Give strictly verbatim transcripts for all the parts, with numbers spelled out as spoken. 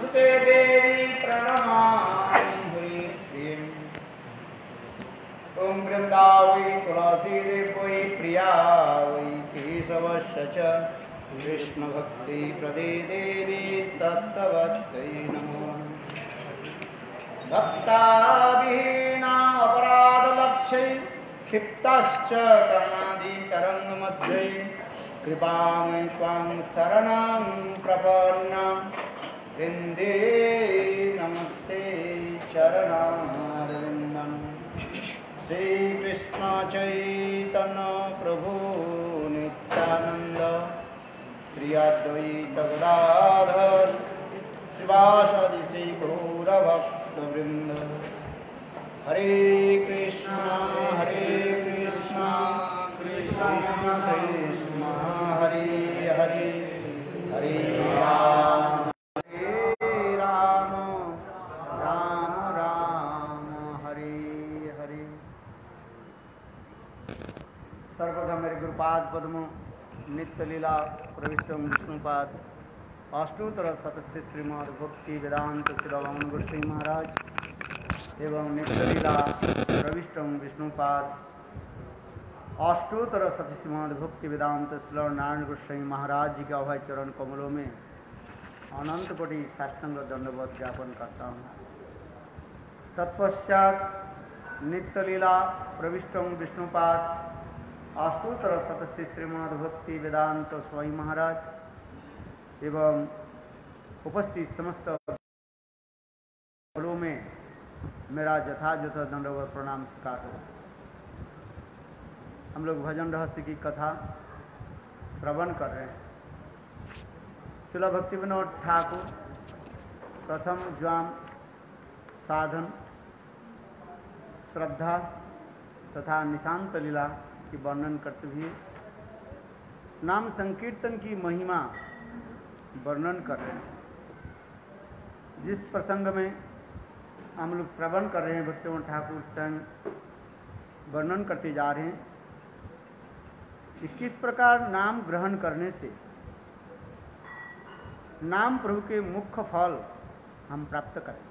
नमस्ते देवी प्रणमामि प्रियम् ओम वृंदावै तुलसी देवै प्रिया वै केशवस्य च कृष्ण भक्ति प्रदे देवी तत्तवत्यै नमो भक्ताभिना अपराधलक्ष्यै क्षिप्तश्च कर्णादितरङ्गमध्ये कृपामि त्वां शरणं प्रपन्ना वृन्दे नमस्ते चरणारविन्दम् श्री कृष्ण चैतन्य प्रभु नित्यानंद श्री अद्वैत गदाधर शिवासादि श्री गौरभक्तवृंद हरे कृष्णा हरे कृष्णा कृष्ण कृष्ण हरे हरे हरे राम सर्वप्रथम मेरे गुरुपाद पद्म नित्य लीला प्रविष्टम विष्णुपाद अष्टोत्तर शतस्य श्रीमद् भक्ति वेदांत श्रीरमण गोस्वामी महाराज एवं नित्य लीला प्रविष्टम विष्णुपाद अष्टोत्तर शत श्रीमद् भक्ति वेदांत श्रीरमण नारायण गोस्वामी महाराज जी के अभय चरण कमलों में अनंत कोटि साष्टांग दंडवत ज्ञापन करता हूँ। तत्पश्चात नित्य लीला प्रविष्टम विष्णुपाद अष्टोत्तर शतस्य श्रीमद् भक्ति वेदांत स्वामी महाराज एवं उपस्थित समस्त फलों में मेरा यथायथ दंडवत प्रणाम स्वीकार हो। हम लोग भजन रहस्य की कथा श्रवण कर रहे हैं। शिला भक्ति विनोद ठाकुर प्रथम ज्वाम साधन श्रद्धा तथा निशांत लीला की वर्णन करते हुए नाम संकीर्तन की महिमा वर्णन कर रहे हैं। जिस प्रसंग में हम लोग श्रवण कर रहे हैं भक्तिविनोद ठाकुर स्वयं वर्णन करते जा रहे हैं कि किस प्रकार नाम ग्रहण करने से नाम प्रभु के मुख्य फल हम प्राप्त करें।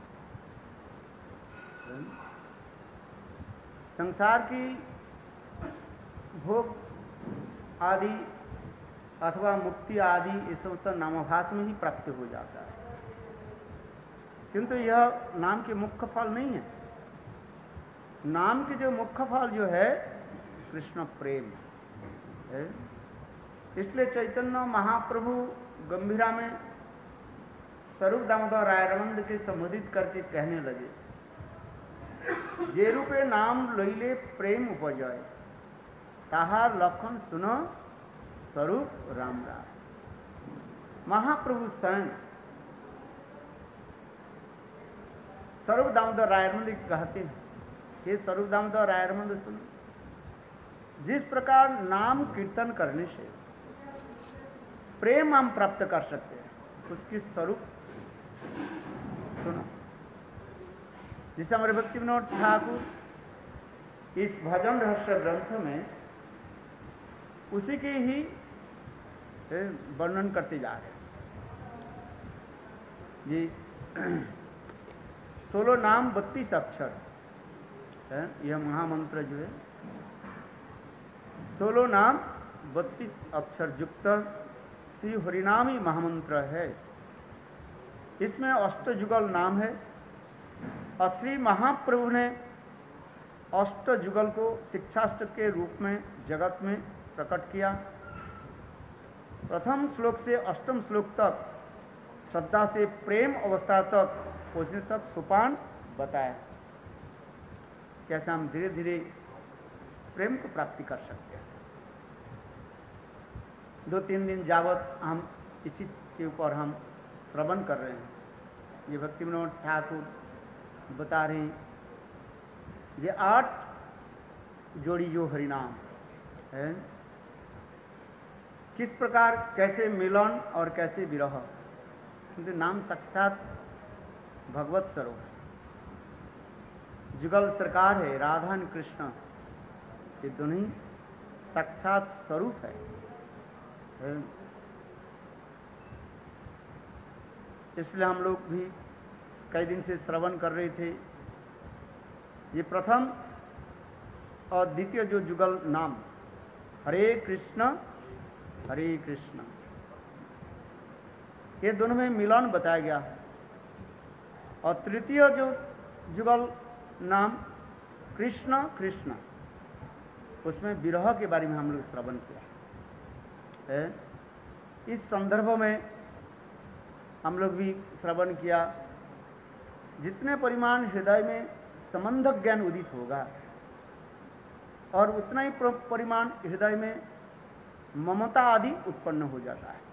संसार की भोग आदि अथवा मुक्ति आदि ये सब तो नामाभास में ही प्राप्त हो जाता है, किंतु यह नाम के मुख्य फल नहीं है। नाम के जो मुख्य फल जो है कृष्ण प्रेम है। इसलिए चैतन्य महाप्रभु गंभीरा में स्वरूप दामोदर रायरमंद के संबोधित करके कहने लगे, जे रूपे नाम लइले प्रेम उपजय ताहार लक्षण सुनो स्वरूप राम राम। महाप्रभु स्वयं स्वरूप दामोदर रायरमंद कहते हैं, हे स्वरूप दामोदर रायरमंद सुनो, जिस प्रकार नाम कीर्तन करने से प्रेम हम प्राप्त कर सकते हैं उसकी स्वरूप सुनो। जिसे हमारे भक्तिविनोद ठाकुर इस भजन रहस्य ग्रंथ में उसी के ही वर्णन करते जा रहे हैं। जी सोलह नाम बत्तीस अक्षर है, यह महामंत्र जो है सोलह नाम बत्तीस अक्षर युक्त श्री हरिनामी महामंत्र है। इसमें अष्टजुगल नाम है और श्री महाप्रभु ने अष्टजुगल को शिक्षाष्टक के रूप में जगत में प्रकट किया। प्रथम श्लोक से अष्टम श्लोक तक श्रद्धा से प्रेम अवस्था तक पहुंचने तक सोपान बताया, कैसे हम धीरे धीरे प्रेम को प्राप्ति कर सकते हैं। दो तीन दिन जावत हम इसी के ऊपर हम श्रवण कर रहे हैं। ये भक्तिविनोद ठाकुर बता रहे हैं ये आठ जोड़ी जो हरिनाम है किस प्रकार कैसे मिलन और कैसे विरह, क्योंकि नाम साक्षात भगवत स्वरूप है, जुगल सरकार है, राधा और कृष्ण ये दोनों ही साक्षात स्वरूप है। इसलिए हम लोग भी कई दिन से श्रवण कर रहे थे। ये प्रथम और द्वितीय जो जुगल नाम हरे कृष्ण हरे कृष्ण, ये दोनों में मिलन बताया गया है। और तृतीय जो जुगल नाम कृष्ण कृष्ण, उसमें विरह के बारे में हम लोग श्रवण किया है। इस संदर्भ में हम लोग भी श्रवण किया, जितने परिमाण हृदय में संबंध ज्ञान उदित होगा और उतना ही परिमाण हृदय में ममता आदि उत्पन्न हो जाता है।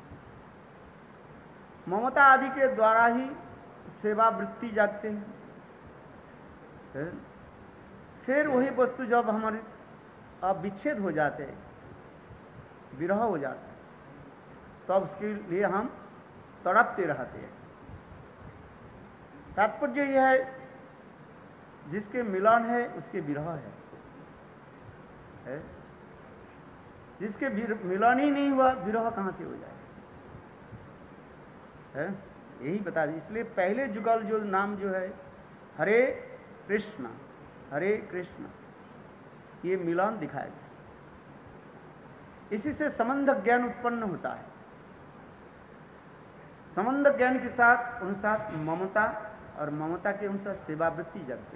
ममता आदि के द्वारा ही सेवा वृत्ति जागते हैं। है? फिर वही वस्तु जब हमारे अब विच्छेद हो जाते हैं, विरह हो जाता है, तो अब उसके लिए हम तड़पते रहते हैं। तात्पर्य यह है, जिसके मिलन है उसके विरह है, है? जिसके मिलन ही नहीं हुआ, विरह कहां से हो जाए, है? यही बता दी। इसलिए पहले जुगल जो नाम जो है हरे कृष्ण हरे कृष्ण, ये मिलन दिखाया गया। इसी से संबंध ज्ञान उत्पन्न होता है। संबंध ज्ञान के साथ अनुसार ममता और ममता के अनुसार सेवावृत्ति जगते।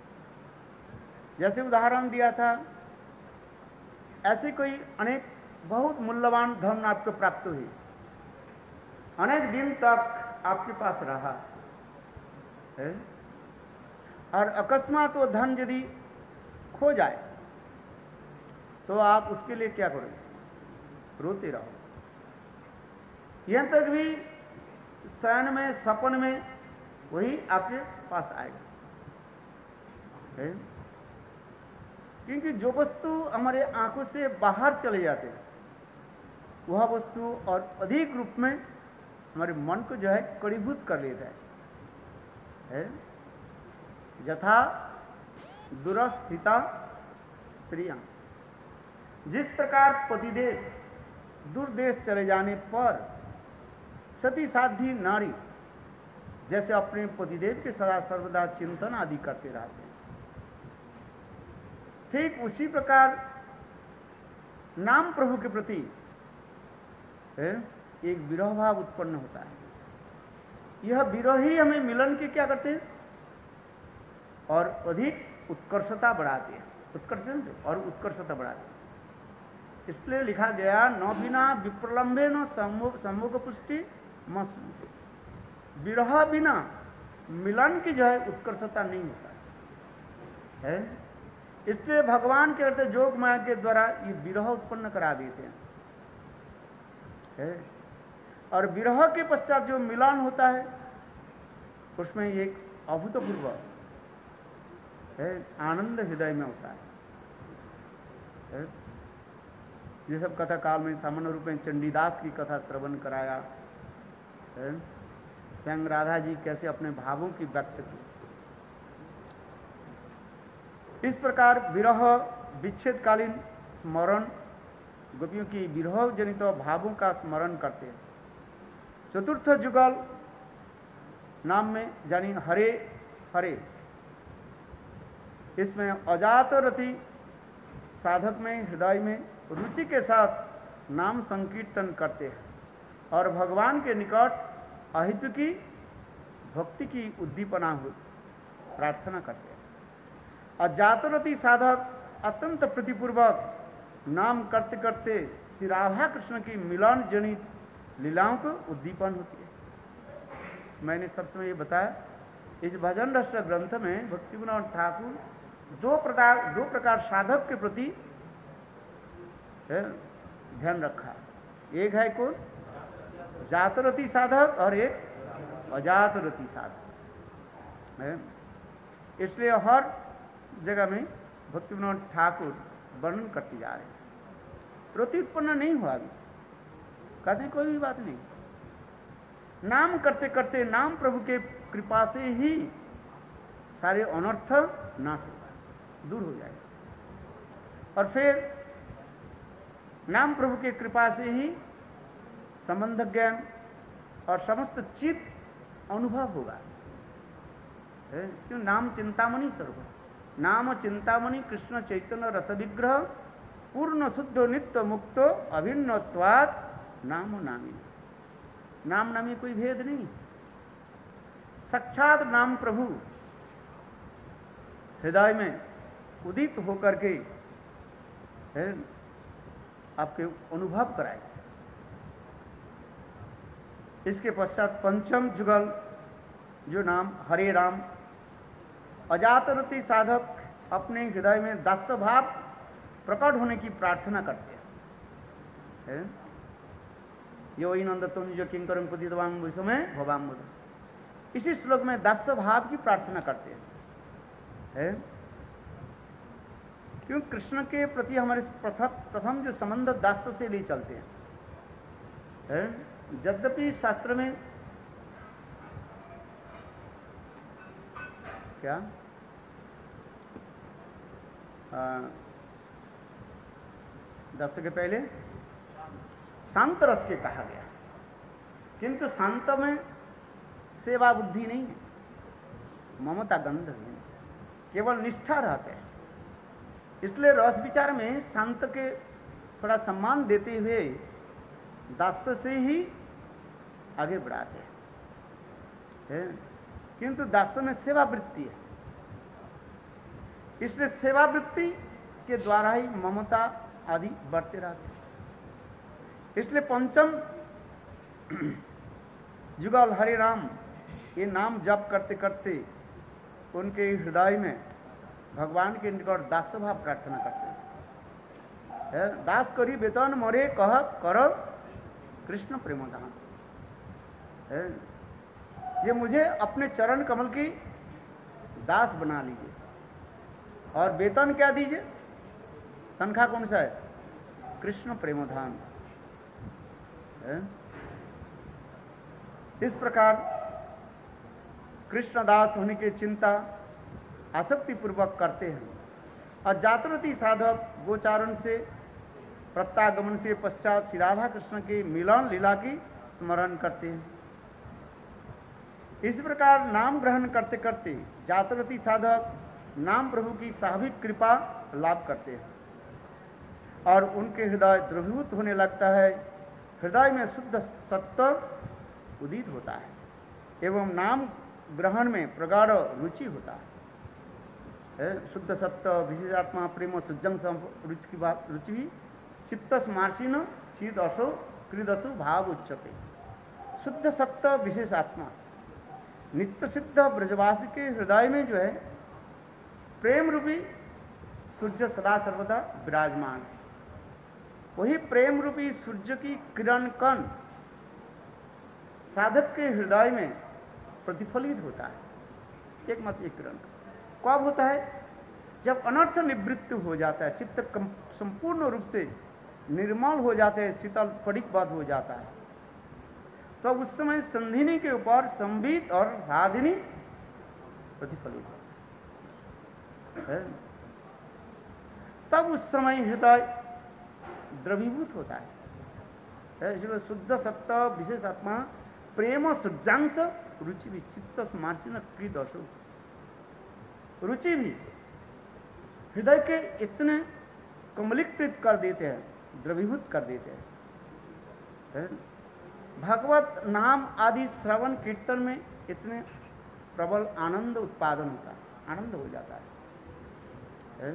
जैसे उदाहरण दिया था, ऐसे कोई अनेक बहुत मूल्यवान धन आपको प्राप्त हुई, अनेक दिन तक आपके पास रहा है, और अकस्मात वो धन यदि खो जाए तो आप उसके लिए क्या करोगे? रोते रहो। यहां तक भी शयन में सपन में वही आपके पास आएगा, है? क्योंकि जो वस्तु हमारे आंखों से बाहर चले जाते हैं, वह वस्तु और अधिक रूप में हमारे मन को जो है कड़ीभूत कर लेता है, है? यथा दुरस्थिता स्त्रियां, जिस प्रकार पतिदेव दूरदेश चले जाने पर सती साध्वी नारी जैसे अपने पतिदेव के सदा सर्वदा चिंतन आदि करते रहते हैं, ठीक उसी प्रकार नाम प्रभु के प्रति है एक विरह भाव उत्पन्न होता है। यह विरह ही हमें मिलन के क्या करते हैं और अधिक उत्कर्षता बढ़ाते हैं, उत्कर्ष और उत्कर्षता बढ़ाते हैं। इसलिए लिखा गया, न बिना विप्रलंबे न सम्मुख पुष्टि मस, विरह बिना मिलन की जो है उत्कर्षता नहीं होता है। इसलिए भगवान के अर्थ जोग माया के द्वारा ये विरह उत्पन्न करा देते हैं, है? और विरह के पश्चात जो मिलन होता है उसमें एक अभूतपूर्व है आनंद हृदय में होता है, है? ये सब कथा काल में सामान्य रूप में चंडीदास की कथा श्रवण कराया है। स्वयं राधा जी कैसे अपने भावों की व्यक्त की। इस प्रकार विरह विच्छेदकालीन स्मरण, गोपियों की विरह जनित भावों का स्मरण करते हैं। चतुर्थ जुगल नाम में जानी हरे हरे, इसमें अजात रति साधक में हृदय में रुचि के साथ नाम संकीर्तन करते हैं और भगवान के निकट अहित की भक्ति की उद्दीपना हो प्रार्थना करते हैं। अजातरति साधक अत्यंत प्रीतिपूर्वक नाम करते करते श्री राधा कृष्ण की मिलन जनित लीलाओं को उद्दीपन होती है। मैंने सब समय ये बताया, इस भजन रस ग्रंथ में भक्ति विनोद ठाकुर दो प्रकार दो प्रकार साधक के प्रति ध्यान रखा। एक है कौन? जातरति साधक और एक अजातरति साधक है। इसलिए हर जगह में भक्ति विनोद ठाकुर वर्णन करते जा रहे हैं। रति उत्पन्न नहीं हुआ अभी, कहते कोई भी बात नहीं। नाम करते करते नाम प्रभु के कृपा से ही सारे अनर्थ नाश होगा, दूर हो जाएगा। और फिर नाम प्रभु के कृपा से ही संबंध ज्ञान और समस्त चित्त अनुभव होगा। क्यों? नाम चिंतामणि सर्व, नाम चिंतामणि कृष्ण चैतन्य रस विग्रह पूर्ण शुद्ध नित्य मुक्तो अभिन्नत्वात् नाम नामी। नाम नामी कोई भेद नहीं, साक्षात नाम प्रभु हृदय में उदित होकर के है आपके अनुभव कराए। इसके पश्चात पंचम जुगल जो नाम हरे राम, अजातरति साधक अपने हृदय में दास्य भाव प्रकट होने की प्रार्थना करते हैं। यो नंद तुम जो किंकरम कुदितवाम विषय भवाम, इसी श्लोक में दास्य भाव की प्रार्थना करते हैं, है? क्यों? कृष्ण के प्रति हमारे प्रथम प्रथम जो संबंध दास्य से ले चलते हैं, है? यद्यपि शास्त्र में क्या दास्य के पहले शांत रस के कहा गया, किंतु शांत में सेवा बुद्धि नहीं है, ममता गंध नहीं, केवल निष्ठा रहते हैं। इसलिए रस विचार में शांत के थोड़ा सम्मान देते हुए दास्य से ही आगे बढ़ाते हैं, किंतु दास्य में सेवा वृत्ति है, इसलिए सेवा वृत्ति के द्वारा ही ममता आदि बढ़ते रहते हैं। इसलिए पंचम जुगल हरे राम ये नाम जप करते करते उनके हृदय में भगवान के निकट दास भाव प्रार्थना करते हैं। दास करी वेतन मोरे कह कर कृष्ण प्रेमदान, ये मुझे अपने चरण कमल की दास बना लीजिए, और वेतन क्या दीजिए? तनख्वाह कौन सा है? कृष्ण प्रेमधान। इस प्रकार कृष्णदास होने की चिंता आसक्ति पूर्वक करते हैं, और जातरति साधक गोचारण से प्रत्यागमन से पश्चात श्री राधा कृष्ण के मिलन लीला की स्मरण करते हैं। इस प्रकार नाम ग्रहण करते करते जातरति साधक नाम प्रभु की स्वाभाविक कृपा लाभ करते हैं, और उनके हृदय द्रवीभूत होने लगता है। हृदय में शुद्ध सत्व उदित होता है एवं नाम ग्रहण में प्रगाढ़ रुचि होता है। शुद्ध सत्व विशेषात्मा प्रेम सुजंग रुचि की बात रुचि चित्तस मार्षिन चीद असो कृदसु भाव उच्चते। शुद्ध सत्व विशेषात्मा नित्य सिद्ध ब्रजवासी के हृदय में जो है प्रेम रूपी सूर्य सदा सर्वदा विराजमान है। वही प्रेम रूपी सूर्य की किरण कण साधक के हृदय में प्रतिफलित होता है। एक मत एक किरण कब होता है? जब अनर्थ निवृत्त हो जाता है, चित्त संपूर्ण रूप से निर्मल हो जाते हैं, शीतल स्फटिकबद्ध हो जाता है, तो उस समय संधिनी के ऊपर संबित और राधिनी प्रतिफलित होता है। तब उस समय हृदय द्रवीभूत होता है। इसलिए शुद्ध सत्व विशेष आत्मा प्रेम सूर्यांश रुचि भी चित्त स्मार्चन कृत असो। रुचि भी हृदय के इतने कमलीकृत कर देते हैं, द्रवीभूत कर देते हैं। भगवत नाम आदि श्रवण कीर्तन में इतने प्रबल आनंद उत्पादन होता है, आनंद हो जाता है।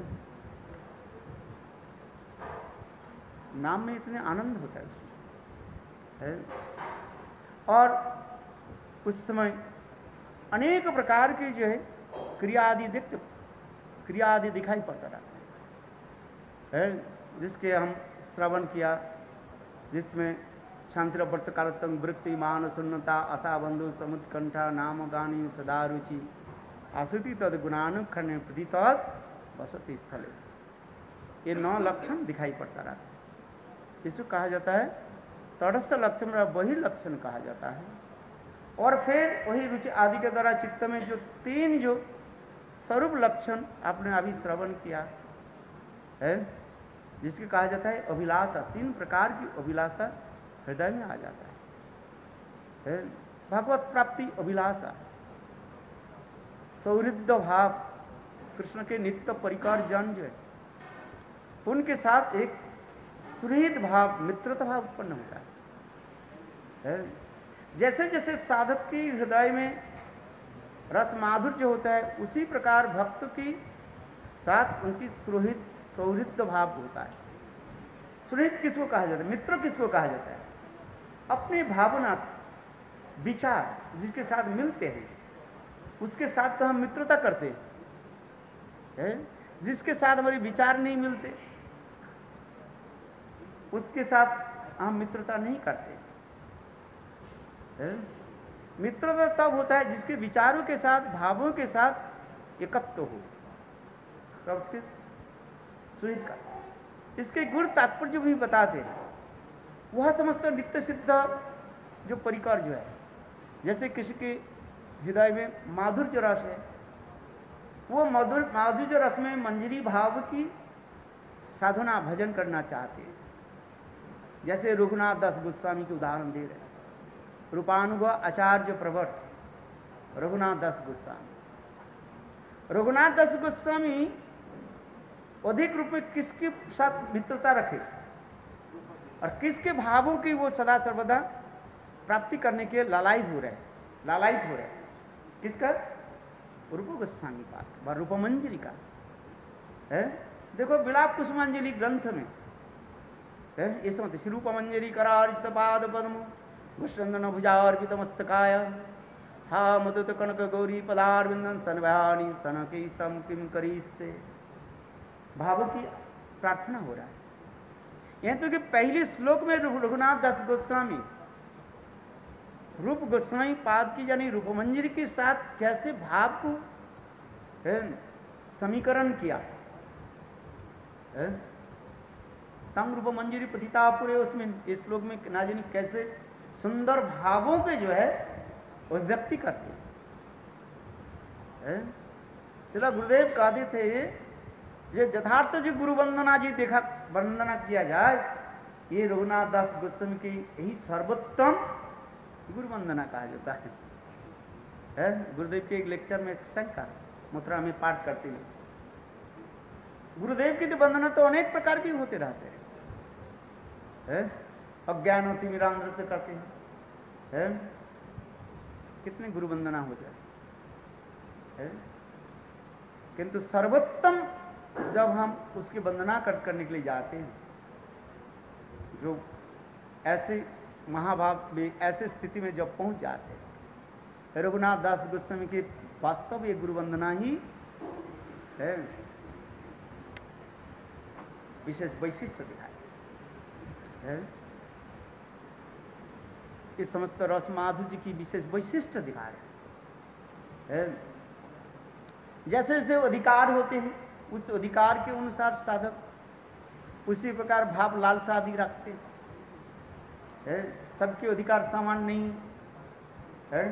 नाम में इतने आनंद होता है, है? और उस समय अनेक प्रकार की जो है क्रिया आदि दिख क्रिया आदि दिखाई पड़ता रहता है, जिसके हम श्रवण किया, जिसमें शांति व्रत कालतंग वृत्ति मान सुन्नता असा बंधु समुत्कंठा नाम गानी सदा रुचि आसुति तद गुणानुखंड प्रति तद वसति स्थले। ये नौ लक्षण दिखाई पड़ता रहता है। इसको कहा जाता है तटस्थ लक्षण, वही लक्षण कहा जाता है। और फिर वही रुचि आदि के द्वारा चित्त में जो तीन जो स्वरूप लक्षण आपने अभी श्रवण किया है, जिसके कहा जाता है अभिलाषा, तीन प्रकार की अभिलाषा हृदय में आ जाता है, है? भगवत प्राप्ति अभिलाषा, सौहृद भाव, कृष्ण के नित्य परिकर जन जो है उनके साथ एक सुहृद भाव, मित्रता भाव उत्पन्न होता है। जैसे जैसे साधक के हृदय में रस माधुर्य होता है, उसी प्रकार भक्त की साथ उनकी सुहृद सौहृद भाव होता है। सुहृद किसको कहा जाता है? मित्र किसको कहा जाता है? अपनी भावना विचार जिसके साथ मिलते हैं उसके साथ तो हम मित्रता करते हैं। जिसके साथ हमारे विचार नहीं मिलते उसके साथ हम मित्रता नहीं करते। मित्रता तब होता है जिसके विचारों के साथ, भावों के साथ एकत्व हो, तब उसके सुहृद का। इसके गुण तात्पर्य भी बताते हैं। वह समस्त नित्य सिद्ध जो परिकर जो है, जैसे किसी के हृदय में माधुर्य रस है, वो मधुर माधुर्य रस में मंजरी भाव की साधना भजन करना चाहते हैं। जैसे रघुनाथ दास गोस्वामी के उदाहरण दे रहे हैं, रूपानुभव आचार्य प्रवर्त रघुनाथ दास गोस्वामी। रघुनाथ दास गोस्वामी अधिक रूप में किसके साथ मित्रता रखे और किसके भावों की वो सदा सर्वदा प्राप्ति करने के लालायित हो रहे हैं, लालायित हो रहे हैं। किसका? रूप गोस्वामी का व रूपमंजरी का है। देखो विलाप कुसुमांजलि ग्रंथ में है ये समझते, श्री रूपमंजरी करार्चित पाद पद्म भूषंदन भुजार्पित मस्तकाय हा मधुत कनक गौरी पदारविंदन सनभयानी सनके स्तम किम करीस्ते। भावों की प्रार्थना हो रहा है। यह तो कि पहले श्लोक में रघुनाथ दास गोस्वामी रूप गोस्वामी पाद की यानी रूपमंजरी के साथ कैसे भाव को समीकरण किया है। तंग रूपमंजरी पतिता पूरे उसमें इस श्लोक में ना जानी कैसे सुंदर भावों के जो है वो व्यक्ति करते हैं। श्रील गुरुदेव कहते थे ये यथार्थ जो गुरु वंदना जी देखा वंदना किया जाए, ये रघुनाथ दास गोस्वामी की यही सर्वोत्तम गुरु वंदना कहा जाता है। है? गुरुदेव के एक लेक्चर में शंकर मथुरा में पाठ करते हैं। गुरुदेव की तो वंदना तो अनेक प्रकार की होते रहते हैं। है? अज्ञान होती मीरांध्र से करते हैं है? कितने गुरु वंदना हो जाए, किंतु सर्वोत्तम जब हम उसकी वंदना कर करने के लिए जाते हैं, जो ऐसे महाभाव में ऐसे स्थिति में जब पहुंच जाते हैं, रघुनाथ दास गोस्वामी की वास्तव ये गुरु वंदना ही है विशेष वैशिष्ट दिखाई है। इस समस्त रस माधुर्य की विशेष वैशिष्ट दिखा रहे हैं। जैसे जैसे अधिकार होते हैं उस अधिकार के अनुसार साधक उसी प्रकार भाव लालसा आदि रखते हैं। सबके अधिकार समान नहीं है।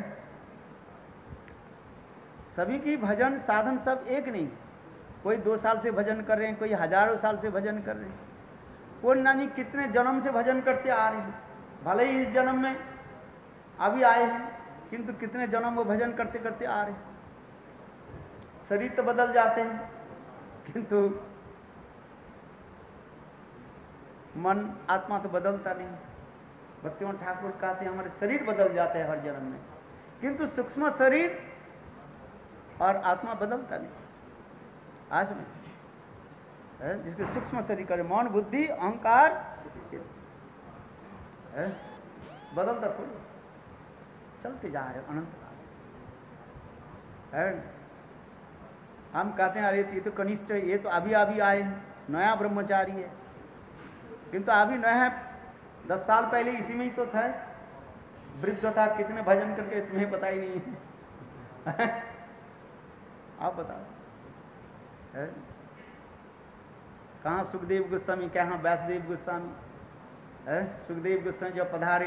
सभी की भजन साधन सब एक नहीं। कोई दो साल से भजन कर रहे हैं, कोई हजारों साल से भजन कर रहे हैं, कोई नानी कितने जन्म से भजन करते आ रहे हैं। भले ही इस जन्म में अभी आए हैं, किंतु कितने जन्म वो भजन करते करते आ रहे हैं। शरीर तो बदल जाते हैं, किंतु मन आत्मा तो बदलता नहीं। भक्तिवंत ठाकुर कहते हैं हमारे शरीर बदल जाते हैं हर जन्म में, किंतु सूक्ष्म शरीर और आत्मा बदलता नहीं। आज में जिसके सूक्ष्म शरीर करे मौन बुद्धि अहंकार बदलता थोड़ी, चलते जा रहे अनंत काल। हम कहते हैं अरे ये तो कनिष्ठ है, ये तो अभी अभी आए हैं, नया ब्रह्मचारी है, किंतु अभी नया है, दस साल पहले इसी में ही तो था। वृद्ध था, कितने भजन करके तुम्हें पता ही नहीं है। आप बताओ कहाँ सुखदेव गोस्वामी, कहाँ व्यासदेव गोस्वामी है। सुखदेव गोस्वामी जब पधारे,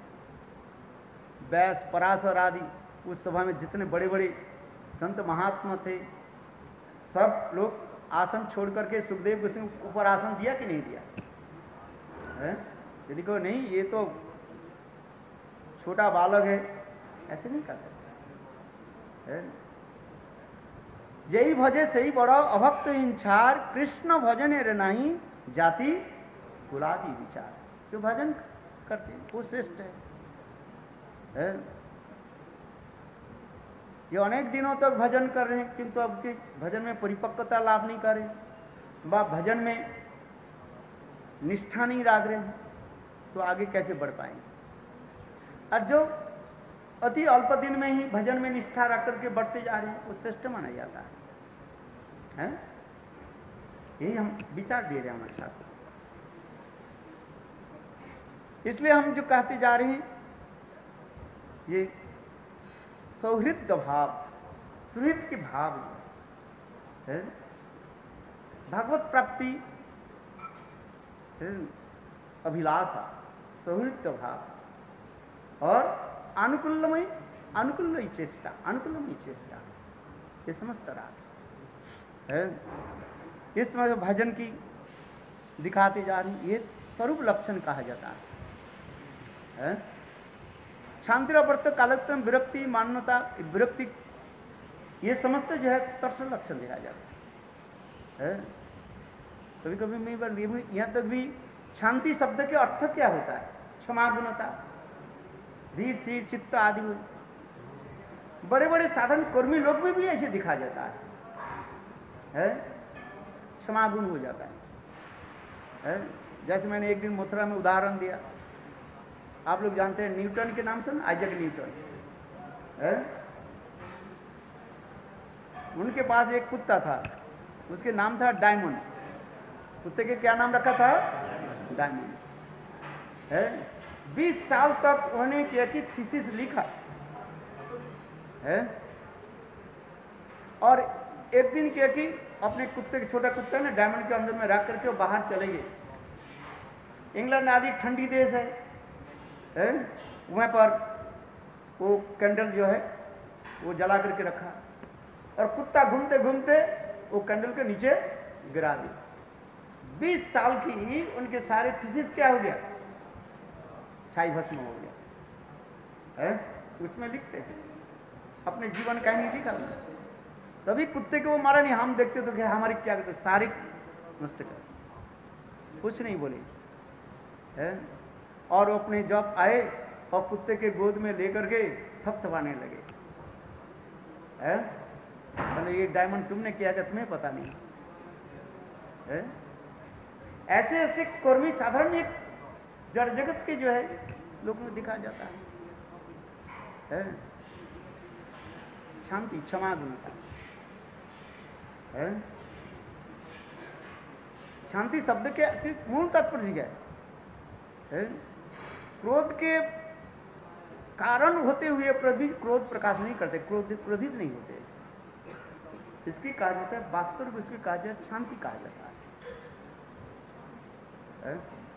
व्यास पराशर आदि उस सभा में जितने बड़े बड़े संत महात्मा थे, सब लोग आसन छोड़ करके सुखदेव गोस्वामी ऊपर आसन दिया कि नहीं दिया है? यदि को नहीं, ये तो छोटा बालक है, ऐसे नहीं कर सकता है। जई भजे सही बड़ा अभक्त इंछार, कृष्ण भजन रे नहीं जाति कुलादि विचार। जो भजन करते हैं वो श्रेष्ठ है, है? ये अनेक दिनों तक भजन कर रहे हैं किंतु अब के भजन में परिपक्वता लाभ नहीं कर रहे, व भजन में निष्ठा नहीं राग रहे हैं, तो आगे कैसे बढ़ पाएंगे। और जो अति अल्प दिन में ही भजन में निष्ठा रख करके बढ़ते जा रहे हैं वो श्रेष्ठ माना जाता है, है? यही हम विचार दे रहे हैं हमारे शास्त्र। इसलिए हम जो कहते जा रहे हैं ये सौहृद भाव, सुहृद के भाव है, भगवत प्राप्ति है, अभिलाषा, सौहृद भाव और अनुकूलमय अनुकूल चेष्टा, अनुकूलमय चेष्टा, ये समस्त राग है। इस तरह भजन की दिखाते जा रही, ये स्वरूप लक्षण कहा जाता है, है? शांतिरवर्त कालक्रम विरक्ति मान्यता विरक्ति, ये समस्त जो है दर्शन लक्षण दिखाया जाता है। कभी कभी मैं यहाँ तक भी शांति शब्द के अर्थ क्या होता है, क्षमा गुणता, धीर स्थिर चित्त आदि, बड़े बड़े साधन कर्मी लोग में भी ऐसे दिखा जाता है, है? क्षमा गुण हो जाता है, है? जैसे मैंने एक दिन मथुरा में उदाहरण दिया, आप लोग जानते हैं न्यूटन के नाम सुन, आइजैक न्यूटन, है? उनके पास एक कुत्ता था, उसके नाम था डायमंड। कुत्ते के क्या नाम रखा था? डायमंड, है? बीस साल तक उन्होंने किया कि थीसिस लिखा, है? और एक दिन किया कि अपने कुत्ते के, छोटा कुत्ता ने डायमंड के अंदर में रख करके वो बाहर चले गए। इंग्लैंड आदि ठंडी देश है, है? वहां पर वो कैंडल जो है वो जला करके रखा और कुत्ता घूमते घूमते वो कैंडल के नीचे गिरा दिया। बीस साल की उनके सारे थीसिस क्या हो गया? छाई भस्म हो गया, है? उसमें लिखते हैं अपने जीवन कहानी लिखा, तभी कुत्ते को वो मारा नहीं। हम देखते तो क्या हमारी क्या करते, सारे नष्ट कर, कुछ नहीं बोले, है? और वो अपने जब आए और कुत्ते के गोद में लेकर के थपथपाने लगे, है? मतलब ये डायमंड तुमने किया था, तुम्हें पता नहीं, है? ऐसे ऐसे कर्मी साधारण एक जड़ जगत के जो है लोगों में दिखा जाता है, है? शांति, क्षमा गुणता, है? शांति शब्द के मूल तात्पर्य क्या है? क्रोध के कारण होते हुए भी क्रोध प्रकाश नहीं करते, क्रोध क्रोधित नहीं होते, इसकी कहा जाता है वास्तव में, इसकी कहा जाता है शांति कहा जाता है, है?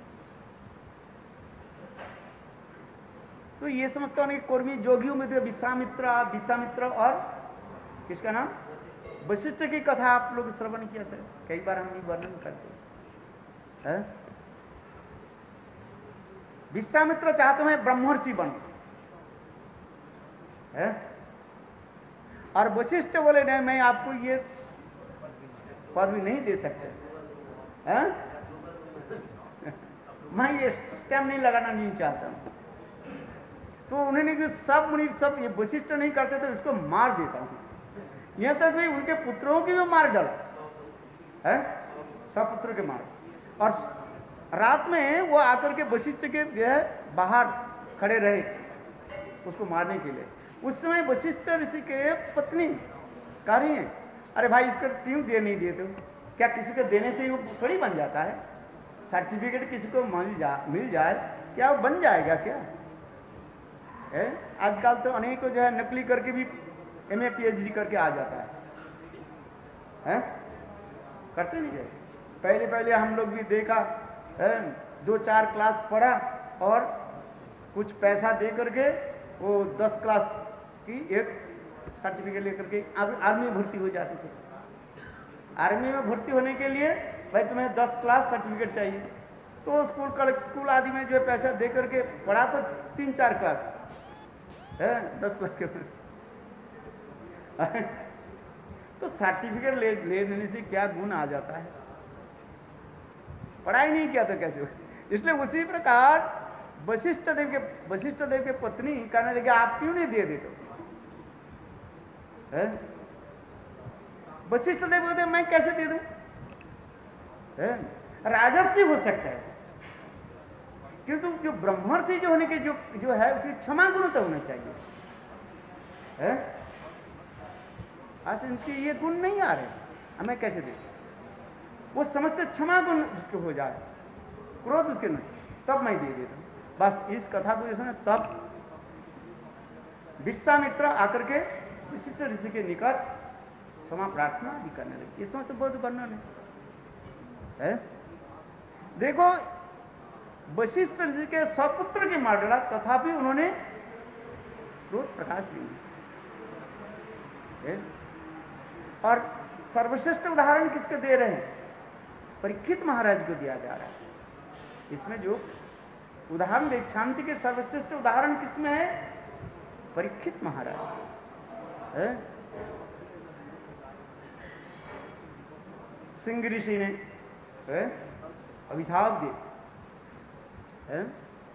तो ये समझता हूं कि कर्मी जोगियों में विश्वामित्र विश्वामित्र और किसका नाम, वशिष्ठ की कथा आप लोग श्रवण किया सर, कई बार हम ये वर्णन करते हैं। विश्वामित्र चाहते हैं ब्रह्मर्षि बन, है? और वशिष्ठ बोले नहीं, मैं आपको ये पदवी नहीं दे सकते, है? मैं ये स्टैम्प नहीं लगाना नहीं चाहता हूं। तो उन्होंने कि सब मुनि सब ये वशिष्ठ नहीं करते तो इसको मार देता हूं। यहां तक भी उनके पुत्रों की भी मार डाला, है? सब पुत्रों के मार, और रात में वो आकर के वशिष्ठ के जो है बाहर खड़े रहे उसको मारने के लिए। उस समय वशिष्ठ ऋषि के पत्नी कह रही है, अरे भाई इसको क्यों दे नहीं दिए तुम? क्या किसी को देने से वो थोड़ी बन जाता है? सर्टिफिकेट किसी को मिल जा मिल जाए क्या वो बन जाएगा क्या, है? आजकल तो अनेकों जो है नकली करके भी M A P H D करके आ जाता है, है? करते नहीं गए। पहले पहले हम लोग भी देखा, है? दो चार क्लास पढ़ा और कुछ पैसा दे करके वो दस क्लास की एक सर्टिफिकेट लेकर के आर्मी में भर्ती हो जाते थे। आर्मी में भर्ती होने के लिए भाई तुम्हें दस क्लास सर्टिफिकेट चाहिए, तो स्कूल कॉलेज स्कूल आदि में जो है पैसा दे करके पढ़ा तो तीन चार क्लास, है दस क्लास के तो सर्टिफिकेट ले लेने से क्या गुण आ जाता है? पढ़ाई नहीं किया तो कैसे हो? इसलिए उसी प्रकार वशिष्ठ देव के वशिष्ठ देव के पत्नी कहने लगे आप क्यों नहीं दे देते? वशिष्ठ देव कहते मैं कैसे दे दूं? राजर्षि हो सकता है, किंतु जो ब्रह्मर्षि जो होने के जो जो है उसकी क्षमा गुण तो होना चाहिए। है? आज इनके ये गुण नहीं आ रहे, मैं कैसे दे? वो समझते क्षमा गुण उसके हो जाए, क्रोध उसके नहीं, तब मैं दे देता हूं। बस इस कथा को जैसे तब विश्वामित्र आकर के वशिष्ठ ऋषि के निकट क्षमा प्रार्थना भी करने लगे। इसमें तो बहुत वर्णन है। देखो वशिष्ठ ऋषि के सपुत्र के मार डाला, तथापि उन्होंने क्रोध प्रकाश नहीं। और सर्वश्रेष्ठ उदाहरण किसको दे रहे हैं? परीक्षित महाराज को दिया जा रहा है। इसमें जो उदाहरण देख शांति के सर्वश्रेष्ठ उदाहरण किसमें है? परीक्षित महाराज है? सिंह ऋषि ने है? अभिशाप दिए,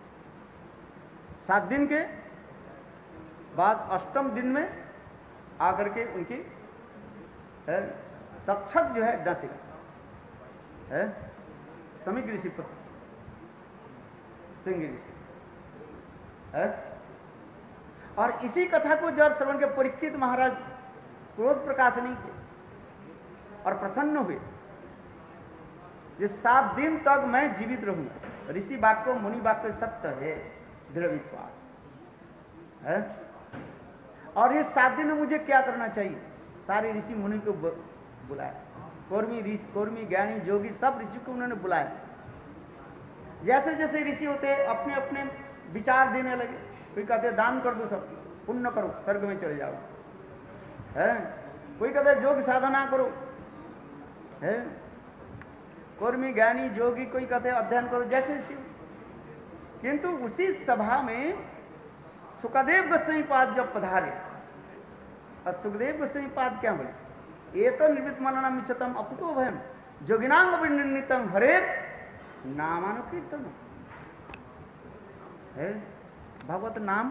सात दिन के बाद अष्टम दिन में आकर के उनकी है तक्षक जो है डसेगा, है समीक ऋषि पुत्र सिंह ऋषि है। और इसी कथा को जब श्रवण के परीक्षित महाराज क्रोध प्रकाश नहीं किए और प्रसन्न हुए, ये सात दिन तक मैं जीवित रहूंगा। ऋषि वाक्य मुनि वाक्य सत्य है, दृढ़ विश्वास है। और ये सात दिन में मुझे क्या करना चाहिए? सारे ऋषि मुनि को बुलाया, कौर्मी ऋषि कौर्मी ज्ञानी जोगी सब ऋषि को उन्होंने बुलाया। जैसे जैसे ऋषि होते अपने अपने विचार देने लगे। कोई कहते दान कर दो, सब पुण्य करो, स्वर्ग में चले जाओ, है। कोई कहते जोग साधना करो, है। कौर्मी ज्ञानी जोगी कोई कहते अध्ययन करो, जैसे ऋषि। किंतु उसी सभा में सुखदेव गोस्वामीपाद जब पधारे, और सुखदेव गोस्वामीपाद क्या बोले? एत निर्मित मनना मिच्छतम अकुतो भयम जोगिनांग अभिनिर्णितम हरे नामानुकीर्तन है। भगवत नाम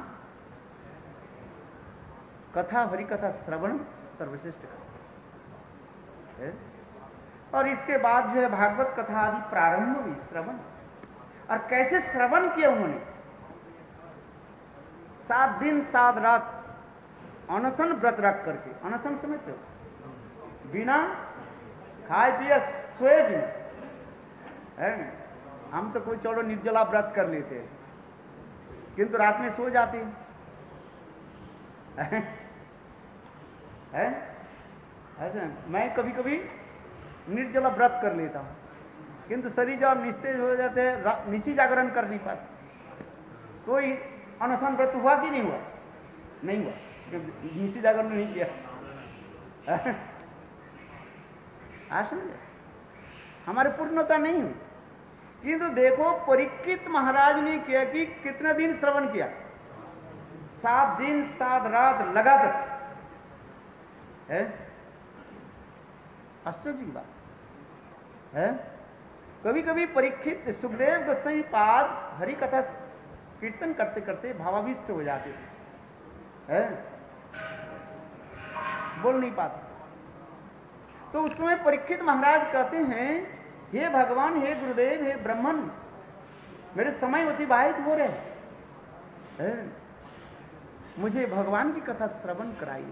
कथा हरि कथा श्रवण सर्वश्रेष्ठ है। और इसके बाद जो है भागवत कथा आदि प्रारंभ हुई श्रवण। और कैसे श्रवण किया उन्होंने? सात दिन सात रात अनशन व्रत रख करके, अनशन समझते हो? बिना खाए पिए सोए भी है। हम तो कोई चलो निर्जला व्रत कर लेते हैं, किंतु रात में सो जाते हैं, है? ऐसा मैं कभी कभी निर्जला व्रत कर लेता हूं, किंतु शरीर जब निस्तेज हो जाते हैं, निशी जागरण कर नहीं पाते। कोई अनशन व्रत हुआ कि नहीं हुआ? नहीं हुआ, निशी जागरण नहीं किया। आसन हमारे पूर्णता नहीं हुई। किंतु देखो परीक्षित महाराज ने किया कि कितने दिन श्रवण किया? सात दिन सात रात लगातार, है। आश्चर्य की बात है। कभी कभी परीक्षित सुखदेव गोस्वामीपाद हरि कथा कीर्तन करते करते भावाविष्ट हो जाते थे, है? बोल नहीं पाते। तो उस समय परीक्षित महाराज कहते हैं, हे भगवान, हे गुरुदेव, हे ब्रह्मन, मेरे समय अतिबाहित हो रहे हैं, मुझे भगवान की कथा श्रवण कराइए।